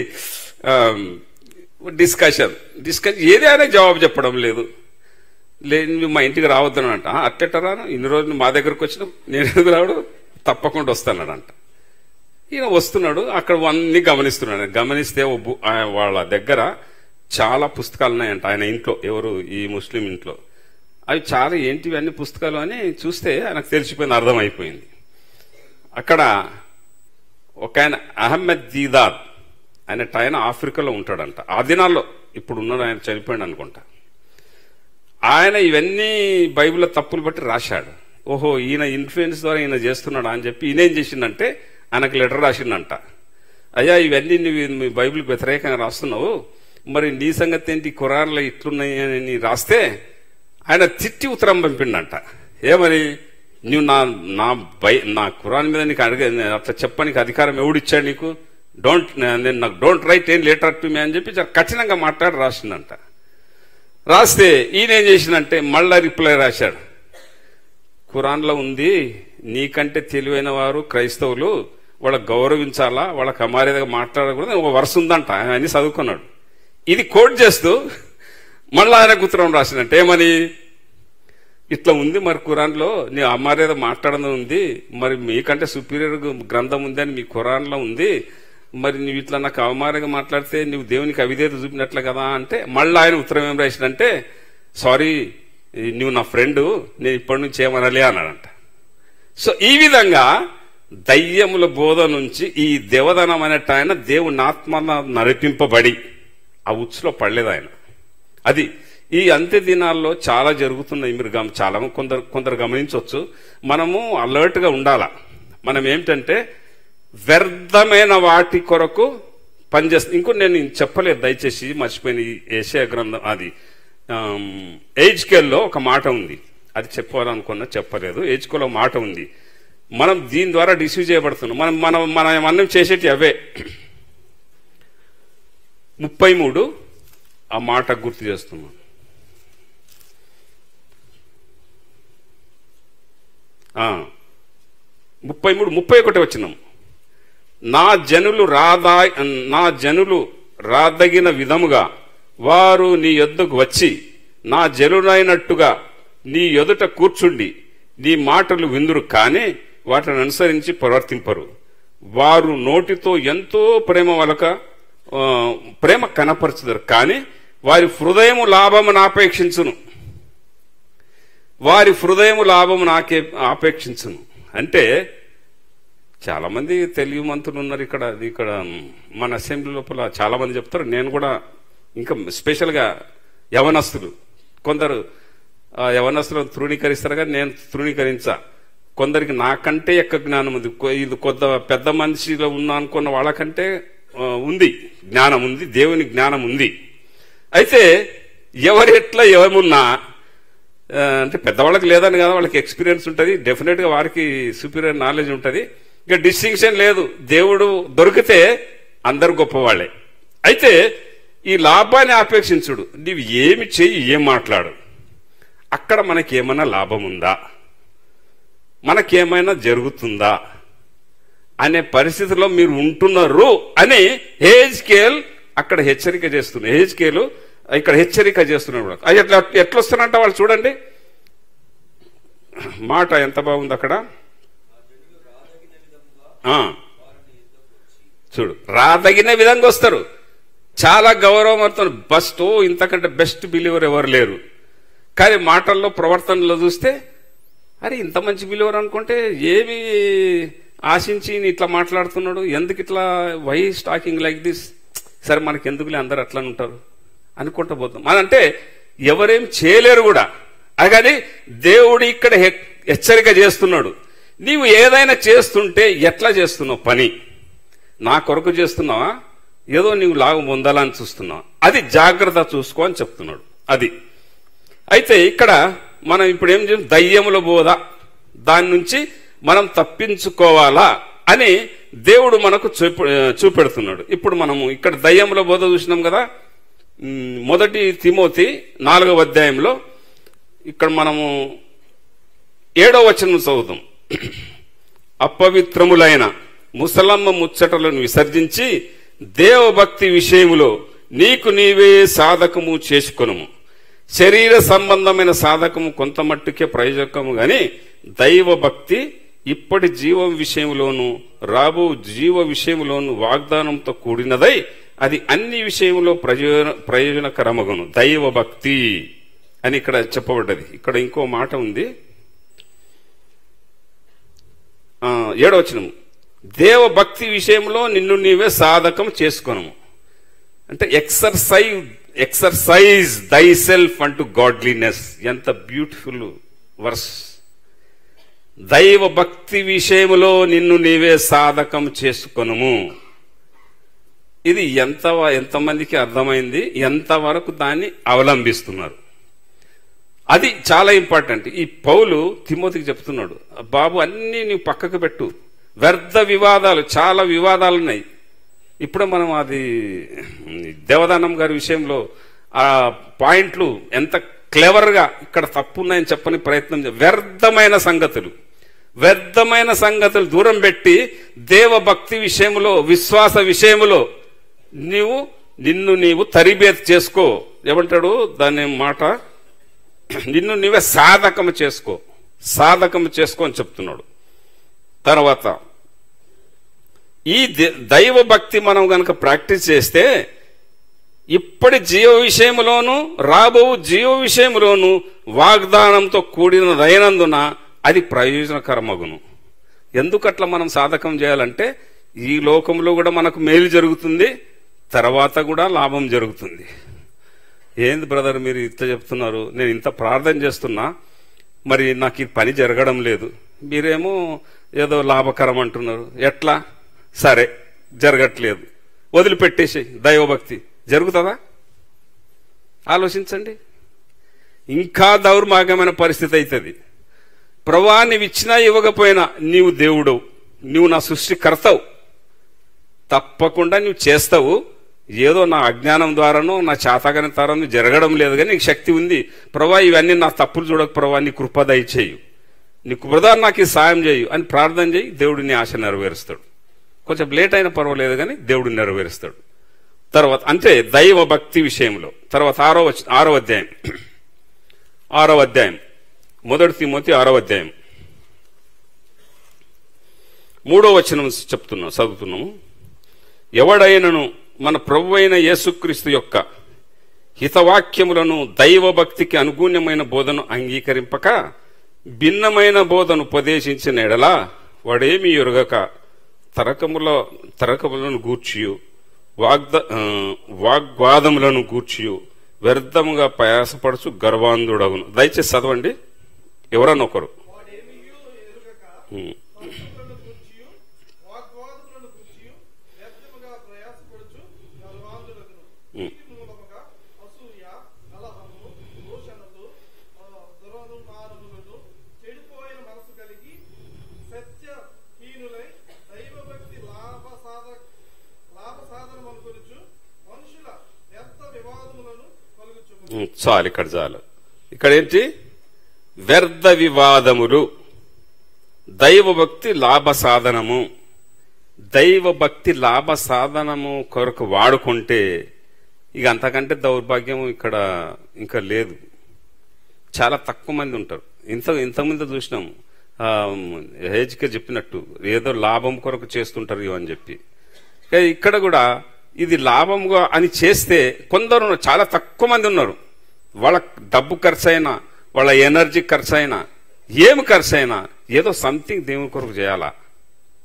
డిస్కషన్ డిస్కషన్ ఏదైనా జవాబు చెప్పడం లేదు. లేదు మా ఇంటికి రావద్దనంట. అట్టెట్టరాను, ఇన్ని రోజులు మా దగ్గరకు వచ్చిన నేను ఎందుకు రావడం, తప్పకుండా వస్తానంట. ఈయన వస్తున్నాడు, అక్కడ అన్ని గమనిస్తున్నాడు. గమనిస్తే వాళ్ళ దగ్గర చాలా పుస్తకాలు ఉన్నాయంట ఆయన ఇంట్లో, ఎవరు ఈ ముస్లిం ఇంట్లో. అవి చాలా ఏంటివి అన్ని పుస్తకాలు అని చూస్తే ఆయనకు తెలిసిపోయింది, అర్థమైపోయింది. అక్కడ ఒక ఆయన అహ్మద్ దీదాద్ ఆయన ఆయన ఆఫ్రికాలో ఉంటాడంట. ఆ దినాల్లో ఇప్పుడు ఉన్నాడు, ఆయన చనిపోయాడు అనుకుంటా. ఆయన ఇవన్నీ బైబిల్లో తప్పులు బట్టి రాశాడు. ఓహో ఈయన ఇన్ఫ్లుయెన్స్ ద్వారా ఈయన చేస్తున్నాడు అని చెప్పి ఈయనేం చేసిందంటే ఆయనకు లెటర్ రాసిందంట. అయ్యా ఇవన్నీ నువ్వు బైబిల్కి వ్యతిరేకంగా రాస్తున్నావు, మరి నీ సంగతి ఏంటి, ఖురాన్లో ఇట్లున్నాయి అని రాస్తే ఆయన తిట్టి ఉత్తరం పంపిండంట. ఏమని, నువ్వు నా నా బై నా ఖురాన్ మీద నీకు అడిగే అట్లా చెప్పడానికి అధికారం ఎవడిచ్చాడు నీకు, డోంట్ నేను నాకు డోంట్ రైట్ ఏం లెటర్ టు మీ అని చెప్పి చాలా కఠినంగా మాట్లాడి రాసిందంట. రాస్తే ఈయన ఏం చేసిందంటే మళ్ళా రిప్లై రాశాడు. ఖురాన్లో ఉంది, నీకంటే తెలివైన వారు క్రైస్తవులు, వాళ్ళకి గౌరవించాలా, వాళ్ళకి అమార్యాదగా మాట్లాడకూడదు, ఒక వరుస ఉందంట. ఆయన అన్ని చదువుకున్నాడు. ఇది కోట్ చేస్తూ మళ్ళా ఆయన ఉత్తరం రాసినట్టు ఏమని, ఇట్లా ఉంది మరి ఖురాన్లో నీ అమార్యాద మాట్లాడడం ఉంది, మరి మీకంటే సుపీరియర్ గ్రంథం ఉంది అని మీ ఖురాన్లో ఉంది, మరి నువ్వు ఇట్లా నాకు అవమానంగా మాట్లాడితే నువ్వు దేవునికి అవిధేయత చూపినట్లే కదా అంటే మళ్ళీ ఆయన ఉత్తరం ఏం రాసినంటే, సారీ నువ్వు నా ఫ్రెండ్, నేను ఇప్పటి నుంచి ఏమనాలి అన్నాడంట. సో ఈ విధంగా దయ్యముల బోధ నుంచి ఈ దేవదనం అనేట ఆయన దేవుని ఆత్మ నడిపింపబడి ఆ ఉచ్చులో పడలేదు ఆయన. అది ఈ అంత్య దినాల్లో చాలా జరుగుతున్నాయి. మీరు చాలా కొందరు కొందరు గమనించవచ్చు. మనము అలర్ట్ గా ఉండాలా. మనం ఏమిటంటే వ్యర్థమైన వాటి కొరకు పనిచేస్తాం. ఇంకో నేను చెప్పలేదు, దయచేసి మర్చిపోయిన యెషయా గ్రంథం అది హెజ్కేల్లో ఒక మాట ఉంది, అది చెప్పాలనుకున్నా చెప్పలేదు. హెజ్కేల్లో మాట ఉంది, మనం దీని ద్వారా డిసీవ్ చేయబడుతున్నాం. మనం మనం మనం మనం చేసేటి అవే. ముప్పై మూడు ఆ మాట గుర్తు చేస్తున్నాం. ముప్పై మూడు ముప్పై ఒకటి వచ్చినాం. నా జనులు రాదా నా జనులు రాదగిన విధముగా వారు నీ యొద్దకు వచ్చి నా జనులైనట్టుగా నీ ఎదుట కూర్చుండి నీ మాటలు విందురు, కానీ వాటిని అనుసరించి ప్రవర్తింపరు. వారు నోటితో ఎంతో ప్రేమ వలక ప్రేమ కనపరచుదరు, కానీ వారి హృదయము లాభమును ఆపేక్షించును వారి హృదయము లాభము నాకే ఆపేక్షించును అంటే చాలా మంది తెలుగు మంత్రులు ఉన్నారు ఇక్కడ. ఇక్కడ మన అసెంబ్లీ లోపల చాలా మంది చెప్తారు. నేను కూడా ఇంకా స్పెషల్ గా యవనస్తులు కొందరు యవనస్తులను తృణీకరిస్తారు, కానీ నేను తృణీకరించా. కొందరికి నాకంటే ఎక్కువ జ్ఞానం ఉంది. ఇది కొద్ద పెద్ద మనిషిలో ఉన్నా అనుకున్న వాళ్ళకంటే ఉంది, జ్ఞానం ఉంది, దేవుని జ్ఞానం ఉంది. అయితే ఎవరు ఎట్లా ఏమున్నా అంటే పెద్దవాళ్ళకి లేదని కదా, వాళ్ళకి ఎక్స్పీరియన్స్ ఉంటుంది, డెఫినెట్ గా వారికి సుపీరియర్ నాలెడ్జ్ ఉంటుంది. ఇక డిస్టింక్షన్ లేదు. దేవుడు దొరికితే అందరు గొప్పవాళ్లే. అయితే ఈ లాభాన్ని ఆపేక్షించుడు, నీవు ఏమి చెయ్యి ఏం మాట్లాడు, అక్కడ మనకేమైనా లాభం ఉందా, మనకేమైనా జరుగుతుందా అనే పరిస్థితిలో మీరు ఉంటున్నారు అని హెజ్కేల్ అక్కడ హెచ్చరిక చేస్తున్నారు. హెజ్కేలు ఇక్కడ హెచ్చరిక చేస్తున్నాడు. అది ఎట్లా ఎట్లా వస్తున్నట్ట వాళ్ళు చూడండి, మాట ఎంత బాగుంది అక్కడ. చూడు, రాదగిన విధంగా వస్తారు, చాలా గౌరవం అవుతారు. బస్ట్ ఇంతకంటే బెస్ట్ బిలీవర్ ఎవరు లేరు. కానీ మాటల్లో ప్రవర్తనలో చూస్తే అరే ఇంత మంచి బిలీవర్ అనుకుంటే ఏమి ఆశించి ఇట్లా మాట్లాడుతున్నాడు, ఎందుకు ఇట్లా వై టాకింగ్ లైక్ దిస్, సరే మనకి ఎందుకులే అందరు అట్లా ఉంటారు అనుకుంటా పోతాం. అదంటే ఎవరేం చేయలేరు కూడా. కానీ దేవుడు ఇక్కడ హెచ్చరిక చేస్తున్నాడు, నీవు ఏదైనా చేస్తుంటే ఎట్లా చేస్తున్నావు పని, నా కొరకు చేస్తున్నావా, ఏదో నీవు లాభం పొందాలని చూస్తున్నావా, అది జాగ్రత్త చూసుకో అని చెప్తున్నాడు. అది అయితే ఇక్కడ మనం ఇప్పుడు ఏం చేయాలి, దయ్యముల బోధ దాని నుంచి మనం తప్పించుకోవాలా అని దేవుడు మనకు చూపు చూపెడుతున్నాడు. ఇప్పుడు మనము ఇక్కడ దయ్యముల బోధ చూసినాం కదా. మొదటి తిమోతి నాలుగవ అధ్యాయంలో ఇక్కడ మనము ఏడవ వచనం చదువుతాం. అపవిత్రములైన ముసలమ్మ ముచ్చటలను విసర్జించి దేవభక్తి విషయములో నీకు నీవే సాధకము చేసుకొనుము. శరీర సంబంధమైన సాధకము కొంత మట్టుకే ప్రయోజకము గాని దైవ భక్తి ఇప్పటి జీవ విషయంలోను రాబో జీవ విషయంలోను వాగ్దానంతో కూడినదై అది అన్ని విషయంలో ప్రయోజన ప్రయోజనకరమగును. దైవ భక్తి అని ఇక్కడ చెప్పబడ్డది. ఇక్కడ ఇంకో మాట ఉంది, ఏడవచనము, దేవ భక్తి విషయంలో నిన్ను నీవే సాధకం చేసుకొనుము. అంటే exercise exercise thyself unto godliness. ఎంత బ్యూటిఫుల్ వర్స్. దైవ భక్తి విషయంలో నిన్ను నీవే సాధకం చేసుకొనుము. ఇది ఎంత ఎంతమందికి అర్థమైంది, ఎంతవరకు దాన్ని అవలంబిస్తున్నారు, అది చాలా ఇంపార్టెంట్. ఈ పౌలు తిమోతికి చెప్తున్నాడు, బాబు అన్ని నీవు పక్కకు పెట్టు, వ్యర్థ వివాదాలు, చాలా వివాదాలు ఉన్నాయి. ఇప్పుడు మనం అది దేవదానం గారి విషయంలో ఆ పాయింట్లు ఎంత క్లెవర్ గా ఇక్కడ తప్పున్నాయని చెప్పని ప్రయత్నం, వ్యర్థమైన సంగతులు వ్యర్థమైన సంగతులు దూరం పెట్టి దేవభక్తి విషయంలో, విశ్వాస విషయంలో నీవు నిన్ను నీవు తరిబేత చేసుకో. ఏమంటాడు దాని మాట, నిన్ను నీవే సాధకము చేసుకో, సాధకము చేసుకో అని చెప్తున్నాడు. తర్వాత ఈ దైవ భక్తి మనం గనక ప్రాక్టీస్ చేస్తే ఇప్పటి జీవ విషయంలోను రాబో జీవ విషయంలోను వాగ్దానంతో కూడినదైనందున అది ప్రయోజనకరమగును. ఎందుకట్లా మనం సాధకం చేయాలంటే ఈ లోకంలో కూడా మనకు మేలు జరుగుతుంది, తర్వాత కూడా లాభం జరుగుతుంది. ఏంది బ్రదర్ మీరు ఇంత చెప్తున్నారు, నేను ఇంత ప్రార్థన చేస్తున్నా, మరి నాకు ఈ పని జరగడం లేదు, మీరేమో ఏదో లాభకరం అంటున్నారు, ఎట్లా? సరే జరగట్లేదు, వదిలిపెట్టేసి దైవభక్తి జరుగుతుందా? ఆలోచించండి. ఇంకా దౌర్భాగ్యమైన పరిస్థితి అవుతుంది. ప్రభువా నీవు ఇచ్చినా ఇవ్వకపోయినా నీవు దేవుడవు, నువ్వు నా సృష్టికర్తవు, తప్పకుండా నువ్వు చేస్తావు. ఏదో నా అజ్ఞానం ద్వారానో నా చాతగాని తరం జరగడం లేదు, కానీ నీకు శక్తి ఉంది. ప్రభువా ఇవన్నీ నా తప్పులు చూడక ప్రభువా నీ కృప దయచేయు, నీ కృపదా నాకు ఈ సాయం చేయు అని ప్రార్థన చేయి. దేవుడు నీ ఆశ నెరవేరుస్తాడు. కొంచెం లేట్ అయినా పర్వాలేదు కానీ దేవుడు నెరవేరుస్తాడు. తర్వాత అంటే దైవ భక్తి విషయంలో. తర్వాత ఆరో ఆరో అధ్యాయం ఆరో అధ్యాయం మొదటి తిమోతి ఆరో అధ్యాయం మూడో వచనం చెప్తున్నాం, చదువుతున్నాము. ఎవడైనను మన ప్రభువైన యేసుక్రీస్తు యొక్క హితవాక్యములను దైవభక్తికి అనుగుణ్యమైన బోధను అంగీకరింపక భిన్నమైన బోధను ఉపదేశించిన ఎడల వాడేమీ ఎరుగక తరకముల తరకములను గూర్చియు వాగ్ద వాగ్వాదములను గూర్చియు వ్యర్థముగా ప్రయాసపడుచు గర్వాంధుడగును. దయచేసి చదవండి ఎవరన్నా ఒకరు. చాలు, ఇక్కడ చాలు. ఇక్కడ ఏంటి? వ్యర్థ వివాదములు, దైవభక్తి లాభ సాధనము. దైవభక్తి లాభ సాధనము కొరకు వాడుకుంటే ఇక అంతకంటే దౌర్భాగ్యం ఇక్కడ ఇంకా లేదు. చాలా తక్కువ మంది ఉంటారు. ఇంత ఇంతకుముందు చూసినాము, హేజ్కే చెప్పినట్టు ఏదో లాభం కొరకు చేస్తుంటారు అని చెప్పి. ఇక్కడ కూడా ఇది లాభంగా అని చేస్తే కొందరు, చాలా తక్కువ మంది ఉన్నారు. వాళ్ళ డబ్బు ఖర్చు అయినా, వాళ్ళ ఎనర్జీ ఖర్చు అయినా, ఏమి ఖర్చు అయినా ఏదో సంథింగ్ దేవుని కొరకు చేయాలా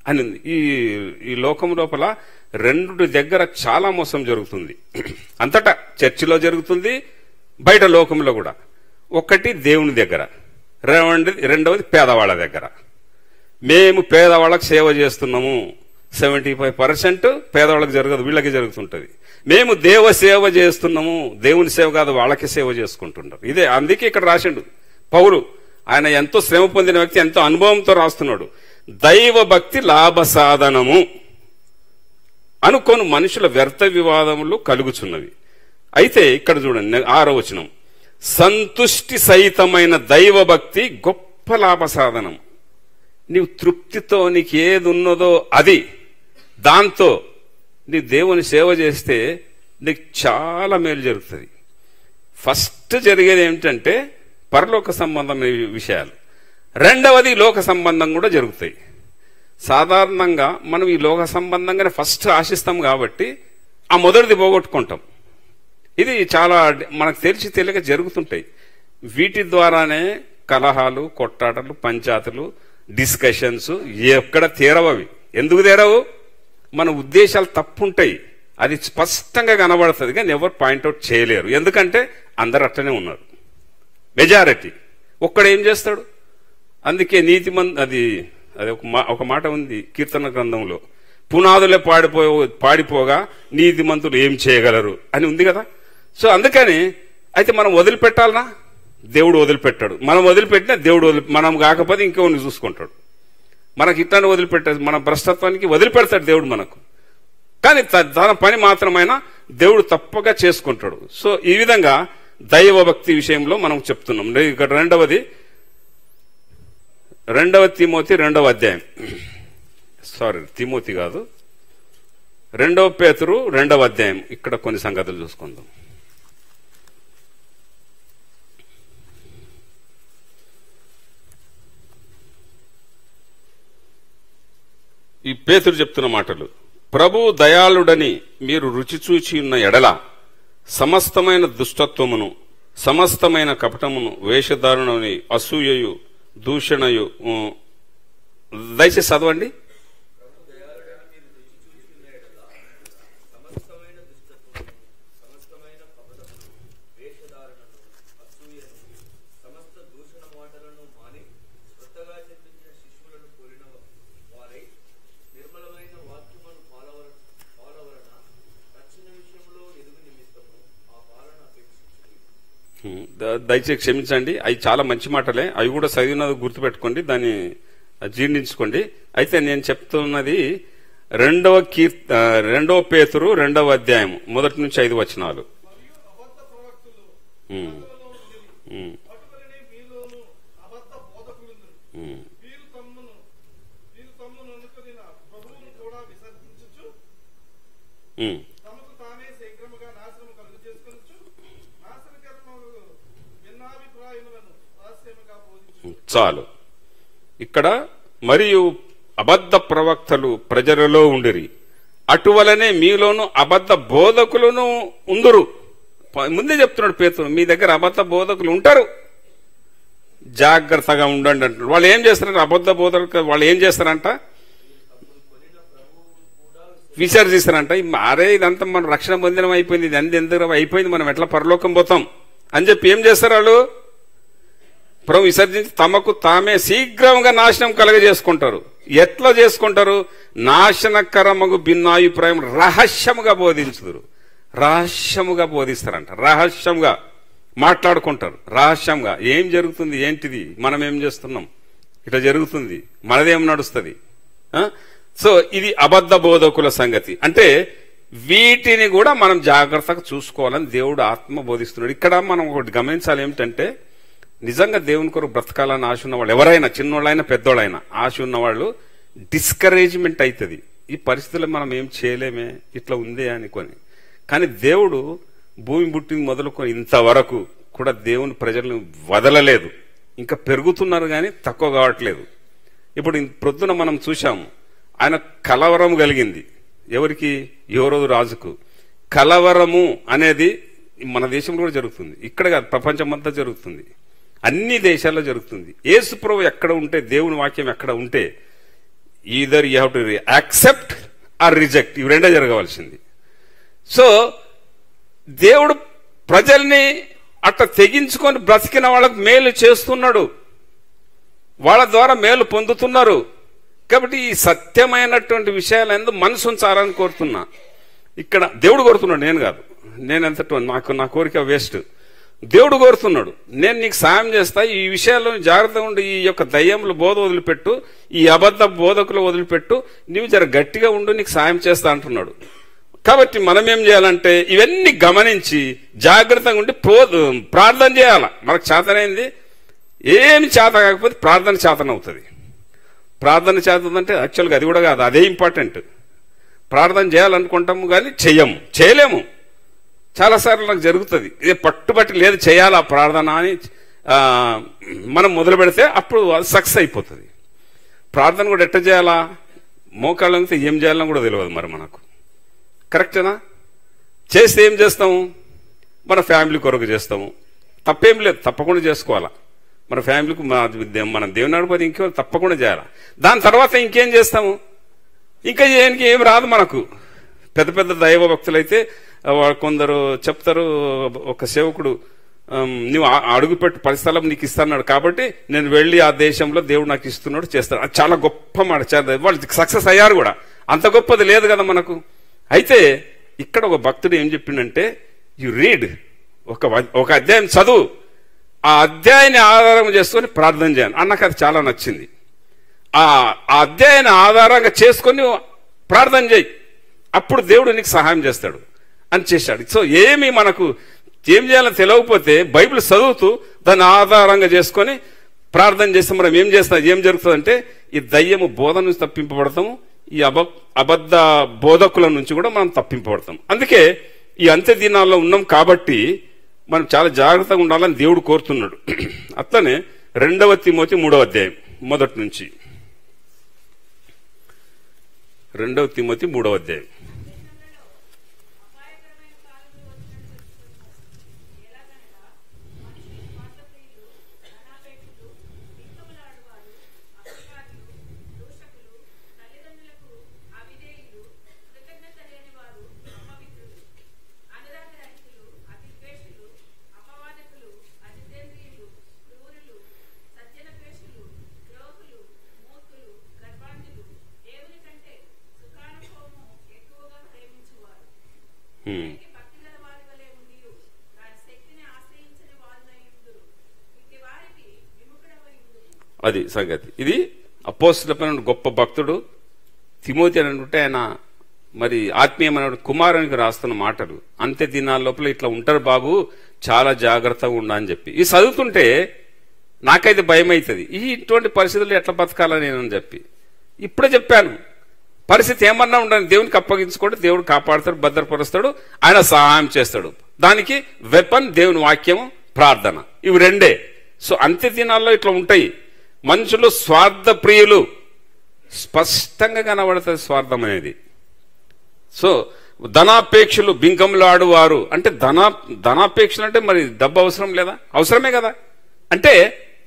అని ఉంది. ఈ ఈ లోకం లోపల రెండు దగ్గర చాలా మోసం జరుగుతుంది. అంతటా చర్చిలో జరుగుతుంది, బయట లోకంలో కూడా. ఒకటి దేవుని దగ్గర, రెండవది రెండవది పేదవాళ్ళ దగ్గర. మేము పేదవాళ్ళకి సేవ చేస్తున్నాము, సెవెంటీ ఫైవ్ పర్సెంట్ పేదవాళ్ళకి జరగదు, వీళ్ళకి జరుగుతుంటది. మేము దేవ సేవ చేస్తున్నాము, దేవుని సేవ కాదు వాళ్ళకి సేవ చేసుకుంటుంటారు. ఇదే అందుకే ఇక్కడ రాసిండు పౌలు. ఆయన ఎంతో శ్రమ పొందిన వ్యక్తి, ఎంతో అనుభవంతో రాస్తున్నాడు. దైవ భక్తి లాభ సాధనము అనుకోని మనుషుల వ్యర్థ వివాదములు కలుగుచున్నవి. అయితే ఇక్కడ చూడండి ఆరో వచనం, సంతుష్టి సహితమైన దైవ భక్తి గొప్ప లాభ సాధనం. నీవు తృప్తితో నీకు ఏది ఉన్నదో అది, దాంతో నీ దేవుని సేవ చేస్తే నీకు చాలా మేలు జరుగుతుంది. ఫస్ట్ జరిగేది ఏమిటంటే పరలోక సంబంధమైన విషయాలు, రెండవది లోక సంబంధం కూడా జరుగుతాయి. సాధారణంగా మనం ఈ లోక సంబంధంగానే ఫస్ట్ ఆశిస్తాం కాబట్టి ఆ మొదటిది పోగొట్టుకుంటాం. ఇది చాలా మనకు తెలిసి తెలియక జరుగుతుంటాయి. వీటి ద్వారానే కలహాలు, కొట్టాటలు, పంచాయతీలు, డిస్కషన్స్ ఎక్కడ తీరవవి. ఎందుకు తీరవు? మన ఉద్దేశాలు తప్పుంటాయి, అది స్పష్టంగా కనబడుతుంది, కానీ ఎవరు పాయింట్అవుట్ చేయలేరు. ఎందుకంటే అందరు అట్లనే ఉన్నారు, మెజారిటీ. ఒక్కడేం చేస్తాడు? అందుకే నీతి మంది అది అది ఒక ఒక మాట ఉంది కీర్తన గ్రంథంలో, పునాదులే పాడిపో పాడిపోగా నీతిమంతులు ఏం చేయగలరు అని ఉంది కదా. సో అందుకని అయితే మనం వదిలిపెట్టాలనా? దేవుడు వదిలిపెట్టాడు. మనం వదిలిపెట్టినా దేవుడు వదిలి మనం కాకపోతే ఇంకొన్ని చూసుకుంటాడు. మనకి ఇట్లానే వదిలిపెట్టాడు, మన భ్రష్టత్వానికి వదిలిపెడతాడు దేవుడు మనకు. కానీ తన పని మాత్రమైనా దేవుడు తప్పగా చేసుకుంటాడు. సో ఈ విధంగా దైవ భక్తి విషయంలో మనం చెప్తున్నాం. ఇక్కడ రెండవది రెండవ తిమోతి రెండవ అధ్యాయం, సారీ తిమోతి కాదు, రెండవ పేతురు రెండవ అధ్యాయం. ఇక్కడ కొన్ని సంగతులు చూసుకుందాం. ఈ పేతురు చెప్తున్న మాటలు, ప్రభు దయాళుడని మీరు రుచి చూచి ఉన్న ఎడల సమస్తమైన దుష్టత్వమును, సమస్తమైన కపటమును, వేషధారణని, అసూయయు, దూషణయు, దయచేసి చదవండి. దయచేసి క్షమించండి, అవి చాలా మంచి మాటలే, అవి కూడా చదివినది గుర్తుపెట్టుకోండి, దాన్ని జీర్ణించుకోండి. అయితే నేను చెప్తున్నది రెండవ కీర్త రెండవ పేతురు రెండవ అధ్యాయం మొదటి నుంచి ఐదు వచనాలు. చాలు. ఇక్కడ మరియు అబద్ధ ప్రవక్తలు ప్రజలలో ఉండిరి, అటువలనే మీలోను అబద్ధ బోధకులను ఉందురు. ముందే చెప్తున్నాడు పేతురు, మీ దగ్గర అబద్ధ బోధకులు ఉంటారు, జాగ్రత్తగా ఉండండి అంటారు. వాళ్ళు ఏం చేస్తారంట? అబద్ధ బోధకులు వాళ్ళు ఏం చేస్తారంట? విసర్జిస్తారంట. అరే ఇదంతా మనం రక్షణ పొందినం అయిపోయింది, ఇది అంత ఎందుకు అయిపోయింది, మనం ఎట్లా పరలోకం పోతాం అని చెప్పి ఏం చేస్తారు వాళ్ళు? ప్రభు విసర్జించి తమకు తామే శీఘ్రంగా నాశనం కలగజేసుకుంటారు. ఎట్లా చేసుకుంటారు? నాశనకరమగు భిన్నాభిప్రాయం రహస్యముగా బోధించుదురు. రహస్యముగా బోధిస్తారంట, రహస్యంగా మాట్లాడుకుంటారు. రహస్యంగా ఏం జరుగుతుంది, ఏంటిది, మనం ఏం చేస్తున్నాం, ఇట్లా జరుగుతుంది, మనదేం నడుస్తుంది. సో ఇది అబద్ధ బోధకుల సంగతి. అంటే వీటిని కూడా మనం జాగ్రత్తగా చూసుకోవాలని దేవుడు ఆత్మ బోధిస్తున్నాడు. ఇక్కడ మనం ఒకటి గమనించాలి, ఏమిటంటే నిజంగా దేవుని కొరకు బ్రతకాలని ఆశ ఉన్నవాళ్ళు ఎవరైనా, చిన్నోళ్ళైనా పెద్దోళ్ళైనా, ఆశ ఉన్నవాళ్ళు డిస్కరేజ్మెంట్ అవుతుంది. ఈ పరిస్థితుల్లో మనం ఏం చేయలేమే, ఇట్లా ఉందే అనుకొని. కానీ దేవుడు భూమి పుట్టింది మొదలుకొని ఇంతవరకు కూడా దేవుని ప్రజలను వదలలేదు. ఇంకా పెరుగుతున్నారు కానీ తక్కువ కావట్లేదు. ఇప్పుడు ప్రొద్దున మనం చూశాము, ఆయన కలవరం కలిగింది. ఎవరికి? యోరోదు రాజుకు. కలవరము అనేది మన దేశంలో కూడా జరుగుతుంది, ఇక్కడ కాదు, ప్రపంచమంతా జరుగుతుంది, అన్ని దేశాల్లో జరుగుతుంది. యేసు ప్రభువు ఎక్కడ ఉంటే, దేవుని వాక్యం ఎక్కడ ఉంటే either you have to accept or reject, ఇవి రెండే జరగవలసింది. సో దేవుడు ప్రజల్ని అట్లా తెగించుకొని బ్రతికిన వాళ్ళకు మేలు చేస్తున్నాడు, వాళ్ళ ద్వారా మేలు పొందుతున్నారు. కాబట్టి ఈ సత్యమైనటువంటి విషయాలందు మనసు ఉంచాలని కోరుతున్నా. ఇక్కడ దేవుడు కోరుతున్నాడు, నేను కాదు. నేను ఎంత నాకు నా కోరిక వేస్ట్. దేవుడు కోరుతున్నాడు, నేను నీకు సాయం చేస్తా, ఈ విషయాల్లో జాగ్రత్తగా ఉండి, ఈ యొక్క దయ్యములు బోధ వదిలిపెట్టు, ఈ అబద్ధ బోధకులు వదిలిపెట్టు, నీవు జర గట్టిగా ఉండు, నీకు సాయం చేస్తా అంటున్నాడు. కాబట్టి మనం ఏం చేయాలంటే ఇవన్నీ గమనించి జాగ్రత్తగా ఉండి ప్రార్థన చేయాల. మనకు చేతనైంది ఏమి చేత కాకపోతే ప్రార్థన చేతనవుతుంది. ప్రార్థన చేతంటే యాక్చువల్గా అది కూడా కాదు, అదే ఇంపార్టెంట్. ప్రార్థన చేయాలనుకుంటాము కానీ చెయ్యము, చేయలేము. చాలాసార్లు నాకు జరుగుతుంది, ఇదే పట్టుబట్టి లేదు చేయాలా ప్రార్థన అని మనం మొదలు పెడితే అప్పుడు అది సక్సెస్ అయిపోతుంది. ప్రార్థన కూడా ఎట్ట చేయాలా, మోకాళ్ళంతా ఏం చేయాలని కూడా తెలియదు మరి మనకు. కరెక్టేనా? చేస్తే ఏం చేస్తాము, మన ఫ్యామిలీ కొరకు చేస్తాము, తప్పేం లేదు, తప్పకుండా చేసుకోవాలా. మన ఫ్యామిలీకి మన దేవుని నడిపోతే ఇంకో తప్పకుండా చేయాలా. దాని తర్వాత ఇంకేం చేస్తాము, ఇంకా ఏనికి ఏం రాదు మనకు. పెద్ద పెద్ద దైవ భక్తులైతే కొందరు చెప్తారు, ఒక సేవకుడు నువ్వు అడుగుపెట్టు పరిస్థలం నీకు ఇస్తున్నాడు కాబట్టి నేను వెళ్ళి ఆ దేశంలో దేవుడు నాకు ఇస్తున్నాడు చేస్తాను. అది చాలా గొప్ప మాట, వాళ్ళు సక్సెస్ అయ్యారు కూడా. అంత గొప్పది లేదు కదా మనకు. అయితే ఇక్కడ ఒక భక్తుడు ఏం చెప్పిండంటే, యు రీడ్, ఒక ఒక అధ్యాయం చదువు, ఆ అధ్యాయాన్ని ఆధారం చేసుకొని ప్రార్థన చేయాలి. అన్నకు అది చాలా నచ్చింది. ఆ అధ్యాయాన్ని ఆధారంగా చేసుకొని ప్రార్థన చేయి, అప్పుడు దేవుడు నీకు సహాయం చేస్తాడు అని చేశాడు. సో ఏమి మనకు ఏం చేయాలని తెలియకపోతే బైబిల్ చదువుతూ దాన్ని ఆధారంగా చేసుకొని ప్రార్థన చేస్తే మనం ఏం చేస్తాం, ఏం జరుగుతుందంటే ఈ దయ్యము బోధ నుంచి తప్పింపబడతాము, ఈ అబ అబద్ధ బోధకుల నుంచి కూడా మనం తప్పింపబడతాం. అందుకే ఈ అంత్య దినాల్లో ఉన్నాం కాబట్టి మనం చాలా జాగ్రత్తగా ఉండాలని దేవుడు కోరుతున్నాడు. అట్లనే రెండవ తిమోతి మూడవ అధ్యాయం మొదటి నుంచి, రెండవ తిమోతి మూడవ అధ్యాయం. అది సంగతి. ఇది అపోస్తలుడైన గొప్ప భక్తుడు తిమోతి అని అంటే ఆయన మరి ఆత్మీయమైన కుమారునికి రాస్తున్న మాటలు. అంత్య దినాల లోపల ఇట్లా ఉంటారు బాబు, చాలా జాగ్రత్తగా ఉండా అని చెప్పి. ఇది చదువుతుంటే నాకైతే భయం అవుతుంది, ఈ ఇటువంటి పరిస్థితులు ఎట్లా బతకాలని నేను చెప్పి ఇప్పుడే చెప్పాను. పరిస్థితి ఏమన్నా ఉండని దేవునికి అప్పగించుకోండి, దేవుడు కాపాడుతాడు, భద్రపరుస్తాడు, ఆయన సహాయం చేస్తాడు. దానికి వెపన్ దేవుని వాక్యము, ప్రార్థన, ఇవి రెండే. సో అంత్య దినాల్లో ఇట్లా ఉంటాయి. మనుషులు స్వార్థ ప్రియులు, స్పష్టంగా కనబడుతుంది స్వార్థం అనేది. సో ధనాపేక్షలు, బింకములు ఆడువారు అంటే ధనా ధనాపేక్షలు అంటే మరి డబ్బు అవసరం లేదా? అవసరమే కదా. అంటే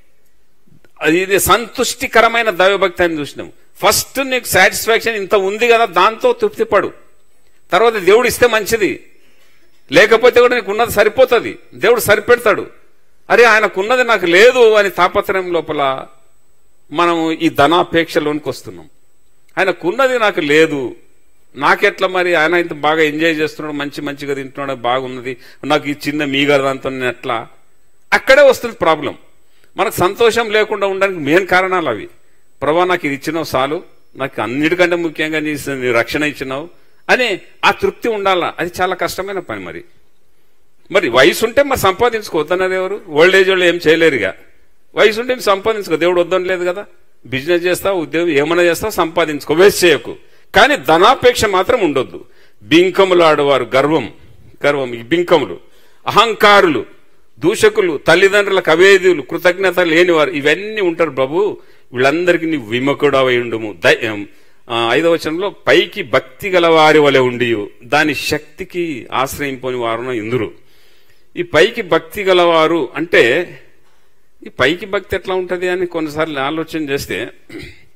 ఇది సంతుష్టికరమైన దైవభక్తి అని చూసినాం. ఫస్ట్ నీకు సాటిస్ఫాక్షన్ ఇంత ఉంది కదా, దాంతో తృప్తిపడు. తర్వాత దేవుడు ఇస్తే మంచిది, లేకపోతే కూడా నీకు ఉన్నది సరిపోతుంది, దేవుడు సరిపెడతాడు. అరే ఆయనకున్నది నాకు లేదు అని తాపత్రయం లోపల మనం ఈ ధనాపేక్షలోనికి వస్తున్నాం. ఆయనకున్నది నాకు లేదు, నాకెట్లా మరి, ఆయన ఇంత బాగా ఎంజాయ్ చేస్తున్నాడు, మంచి మంచిగా తింటున్నాడు, బాగున్నది, నాకు ఈ చిన్న మీగడ దాంతో ఎట్లా, అక్కడే వస్తుంది ప్రాబ్లం. మనకు సంతోషం లేకుండా ఉండడానికి మెయిన్ కారణాలు అవి. ప్రభా నాకు ఇది ఇచ్చినావు చాలు, నాకు అన్నిటికంటే ముఖ్యంగా నీ రక్షణ ఇచ్చినావు అని ఆ తృప్తి ఉండాలా. అది చాలా కష్టమైన పని. మరి మరి వయసు ఉంటే మరి సంపాదించుకోవద్దన్నారు ఎవరు? ఓల్డ్ ఏజ్ వాళ్ళు ఏం చేయలేరుగా. వయసు ఉంటే సంపాదించుకో, దేవుడు వద్దని లేదు కదా. బిజినెస్ చేస్తావు, ఉద్యోగం ఏమైనా చేస్తావు, సంపాదించుకో, వేస్ట్ చేయకు. కానీ ధనాపేక్ష మాత్రం ఉండొద్దు. బింకములు ఆడవారు, గర్వం గర్వం ఈ బింకములు, అహంకారులు, దూషకులు, తల్లిదండ్రులకు అవేదులు, కృతజ్ఞత లేనివారు, ఇవన్నీ ఉంటారు ప్రభు. వీళ్ళందరికీ నీ విముఖుడవై ఉండుము. ఐదవ వచనంలో పైకి భక్తి గల వారి వలె ఉండి దాని శక్తికి ఆశ్రయింపని వారు ఇందురు. ఈ పైకి భక్తి గలవారు అంటే ఈ పైకి భక్తి ఎట్లా ఉంటుంది అని కొన్నిసార్లు ఆలోచన చేస్తే,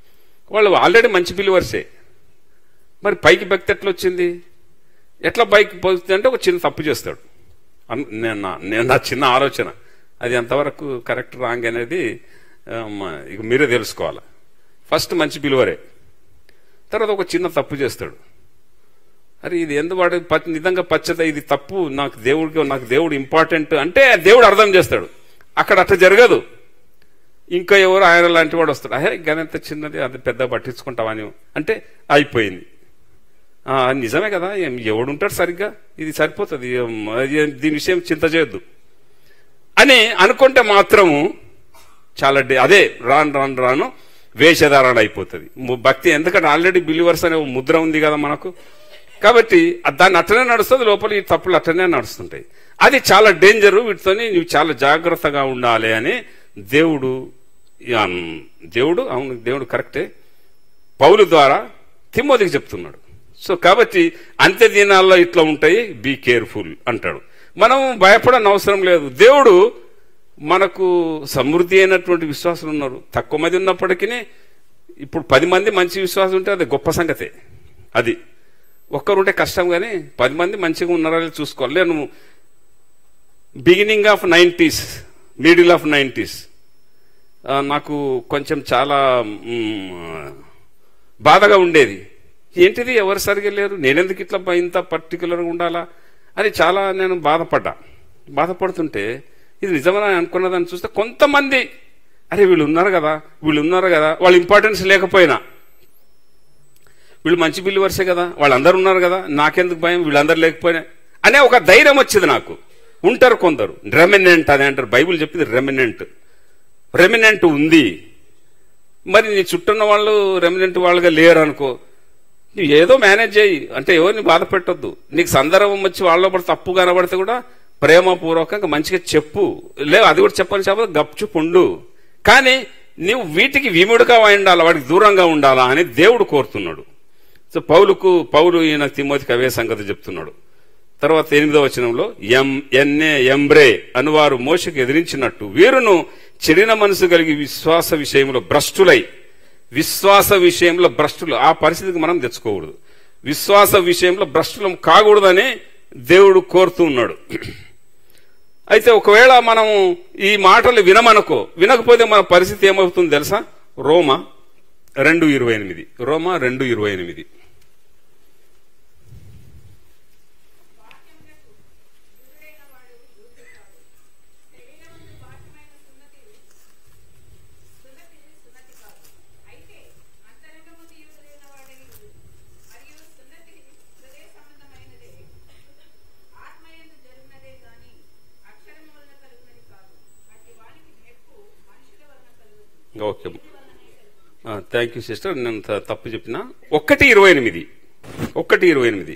వాళ్ళు ఆల్రెడీ మంచి బిలీవర్సే. మరి పైకి భక్తి ఎట్లా వచ్చింది? ఎట్లా పైకి పోతుంది అంటే ఒక చిన్న తప్పు చేస్తాడు. నేను నేను నా చిన్న ఆలోచన, అది ఎంతవరకు కరెక్ట్ రాంగ్ అనేది ఇక మీరే తెలుసుకోవాలి. ఫస్ట్ మంచి బిలీవరే, తర్వాత ఒక చిన్న తప్పు చేస్తాడు. అరే ఇది ఎందువాడు నిజంగా పచ్చద, ఇది తప్పు, నాకు దేవుడికి నాకు దేవుడు ఇంపార్టెంట్ అంటే దేవుడు అర్థం చేస్తాడు. అక్కడ అట్లా జరగదు. ఇంకా ఎవరు ఆయన లాంటి వాడు వస్తాడు, అహే గనంత చిన్నది అది పెద్ద పట్టించుకుంటావని అంటే అయిపోయింది. నిజమే కదా, ఎవడుంటాడు సరిగ్గా, ఇది సరిపోతుంది, దీని విషయం చింత చేయొద్దు అని అనుకుంటే మాత్రము చాలా అదే రాను రాను రాను వేషధారణ అయిపోతుంది భక్తి. ఎందుకంటే ఆల్రెడీ బిలీవర్స్ అనే ముద్ర ఉంది కదా మనకు, కాబట్టి దాన్ని అట్లనే నడుస్తుంది, లోపల ఈ తప్పులు అట్లనే నడుస్తుంటాయి. అది చాలా డేంజర్. వీటితోని నువ్వు చాలా జాగ్రత్తగా ఉండాలి అని దేవుడు దేవుడు అవును దేవుడు కరెక్టే పౌలు ద్వారా తిమోతికి చెప్తున్నాడు. సో కాబట్టి అంత్య దినాల్లో ఇట్లా ఉంటాయి, బీ కేర్ఫుల్ అంటాడు. మనం భయపడని అవసరం లేదు. దేవుడు మనకు సమృద్ధి అయినటువంటి విశ్వాసులు ఉన్నారు. తక్కువ మంది ఉన్నప్పటికీ ఇప్పుడు పది మంది మంచి విశ్వాసం ఉంటే అది గొప్ప సంగతే. అది ఒక్కరుంటే కష్టం, కానీ పది మంది మంచిగా ఉన్నారా చూసుకోవాలి. నేను beginning of nineties middle of nineties నాకు కొంచెం చాలా బాధగా ఉండేది. ఏంటిది ఎవరు సరిగా లేరు, నేనెందుకు ఇట్లా ఇంత పర్టికులర్గా ఉండాలా అని చాలా నేను బాధపడ్డా. బాధపడుతుంటే ఇది నిజమని అనుకున్నదాన్ని చూస్తే కొంతమంది అరే వీళ్ళు ఉన్నారు కదా వీళ్ళు ఉన్నారు కదా వాళ్ళ ఇంపార్టెన్స్ లేకపోయినా, వీళ్ళు మంచి బిలీవర్సే కదా, వాళ్ళందరూ ఉన్నారు కదా, నాకెందుకు భయం, వీళ్ళందరూ లేకపోయినా అనే ఒక ధైర్యం వచ్చింది నాకు. ఉంటారు కొందరు రెమినెంట్ అని అంటారు, బైబిల్ చెప్పింది రెమినెంట్. రెమినెంట్ ఉంది, మరి నీ చుట్టూన్న వాళ్ళు రెమినెంట్ వాళ్ళుగా లేరు అనుకో, నువ్వు ఏదో మేనేజ్ చేయి, అంటే ఎవరిని బాధ పెట్టొద్దు. నీకు సందర్భం వచ్చి వాళ్ళలో పడి తప్పు కనబడితే కూడా ప్రేమపూర్వకంగా మంచిగా చెప్పు, లేవు అది కూడా చెప్పని చెప్పదు గప్చు పొండు, కానీ నీవు వీటికి విముడుగా ఉండాలా, వాడికి దూరంగా ఉండాలా అని దేవుడు కోరుతున్నాడు. సో పౌలుకు పౌలు ఈయన తిమోతికి అవే సంగతి చెప్తున్నాడు. తర్వాత ఎనిమిదో వచనంలో ఎం ఎన్ఏ ఎంబ్రే అనువారు మోషకు ఎదిరించినట్టు వీరును చెడిన మనసు కలిగి విశ్వాస విషయంలో భ్రష్టులై, విశ్వాస విషయంలో భ్రష్టులు, ఆ పరిస్థితికి మనం తెచ్చుకోకూడదు. విశ్వాస విషయంలో భ్రష్టులం కాకూడదని దేవుడు కోరుతూ ఉన్నాడు. అయితే ఒకవేళ మనం ఈ మాటలు వినమనుకో, వినకపోతే మన పరిస్థితి ఏమవుతుంది తెలుసా? రోమా రెండు ఇరవై ఎనిమిది రోమా రెండు ఇరవై ఎనిమిది ఓకే, థ్యాంక్ యూ సిస్టర్, నేను తప్పు చెప్పిన. ఒకటి ఇరవై ఎనిమిది ఒకటి ఇరవై ఎనిమిది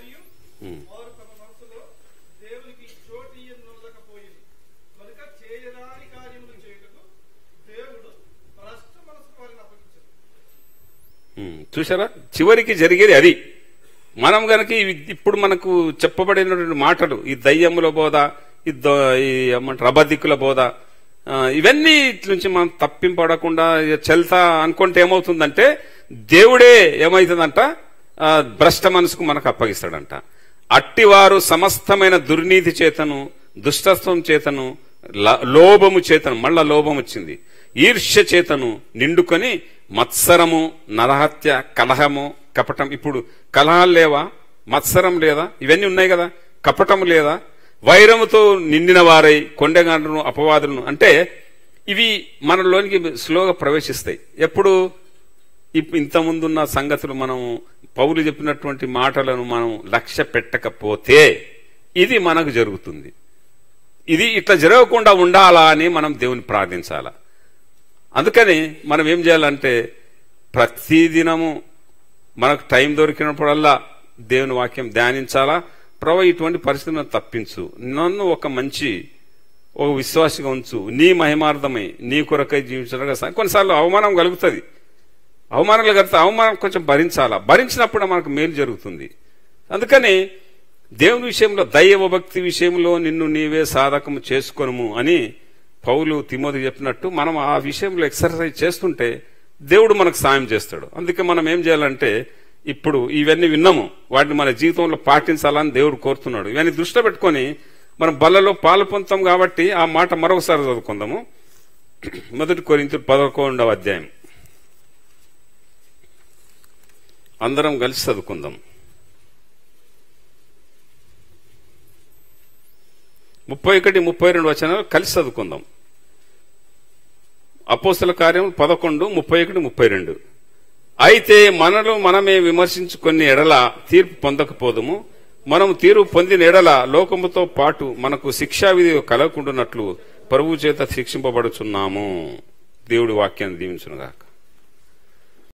చూసారా, చివరికి జరిగేది అది. మనం గనక ఇప్పుడు మనకు చెప్పబడినటువంటి మాటలు, ఈ దయ్యముల బోధ, ఈ ఏమంటారు అబద్ధికుల బోధ, ఇవన్నీ నుంచి మనం తప్పింపడకుండా చెల్తా అనుకుంటే ఏమవుతుందంటే దేవుడే ఏమవుతుందంట భ్రష్ట మనసుకు మనకు అప్పగిస్తాడంట. అట్టివారు సమస్తమైన దుర్నీతి చేతను, దుష్టత్వం చేతను, లోభము చేతను, మళ్ళా లోభం వచ్చింది, ఈర్ష్య చేతను నిండుకొని మత్సరము, నరహత్య, కలహము, కపటం. ఇప్పుడు కలహాలు లేవా? మత్సరం లేదా? ఇవన్నీ ఉన్నాయి కదా. కపటం లేదా? వైరముతో నిండిన వారై కొండగాండ్రును అపవాదులను, అంటే ఇవి మనలోనికి స్లోగా ప్రవేశిస్తాయి. ఎప్పుడు ఇంతకుముందున్న సంగతులు మనం పౌలు చెప్పినటువంటి మాటలను మనం లక్ష్య పెట్టకపోతే ఇది మనకు జరుగుతుంది. ఇది ఇట్లా జరగకుండా ఉండాలా అని మనం దేవుని ప్రార్థించాలా. అందుకని మనం ఏం చేయాలంటే ప్రతిదినము మనకు టైం దొరికినప్పుడల్లా దేవుని వాక్యం ధ్యానించాలా. ప్రభు ఇటువంటి పరిస్థితులను తప్పించు, నన్ను ఒక మంచి ఒక విశ్వాసిగా ఉంచు, నీ మహిమార్థమై నీ కొరకై జీవించడం. కొన్నిసార్లు అవమానం కలుగుతుంది, అవమానాలు కలిగితే అవమానం కొంచెం భరించాలా, భరించినప్పుడు మనకు మేలు జరుగుతుంది. అందుకని దేవుని విషయంలో, దైవ భక్తి విషయంలో నిన్ను నీవే సాధకము చేసుకొనుము అని పౌలు తిమోతికి చెప్పినట్టు మనం ఆ విషయంలో ఎక్సర్సైజ్ చేస్తుంటే దేవుడు మనకు సాయం చేస్తాడు. అందుకే మనం ఏం చేయాలంటే ఇప్పుడు ఇవన్నీ విన్నాము, వాటిని మన జీవితంలో పాటించాలని దేవుడు కోరుతున్నాడు. ఇవన్నీ దృష్టిలో పెట్టుకొని మనం బల్లలో పాలు పొందుతాం కాబట్టి ఆ మాట మరొకసారి చదువుకుందాము. మొదటి కొరింథీయులు పదకొండవ అధ్యాయం అందరం కలిసి చదువుకుందాం. ముప్పై ఒకటి ముప్పై రెండు వచనాలు కలిసి చదువుకుందాం. అపోస్తల కార్యం పదకొండు ముప్పై ఒకటి ముప్పై రెండు. అయితే మనలో మనమే విమర్శించుకుని ఎడల తీర్పు పొందకపోదుము. మనం తీర్పు పొందిన ఎడల లోకముతో పాటు మనకు శిక్షావిధి కలగకుండానట్లు ప్రభువు చేత శిక్షింపబడుచున్నాము. దేవుడి వాక్యాన్ని దీవించునుగాక.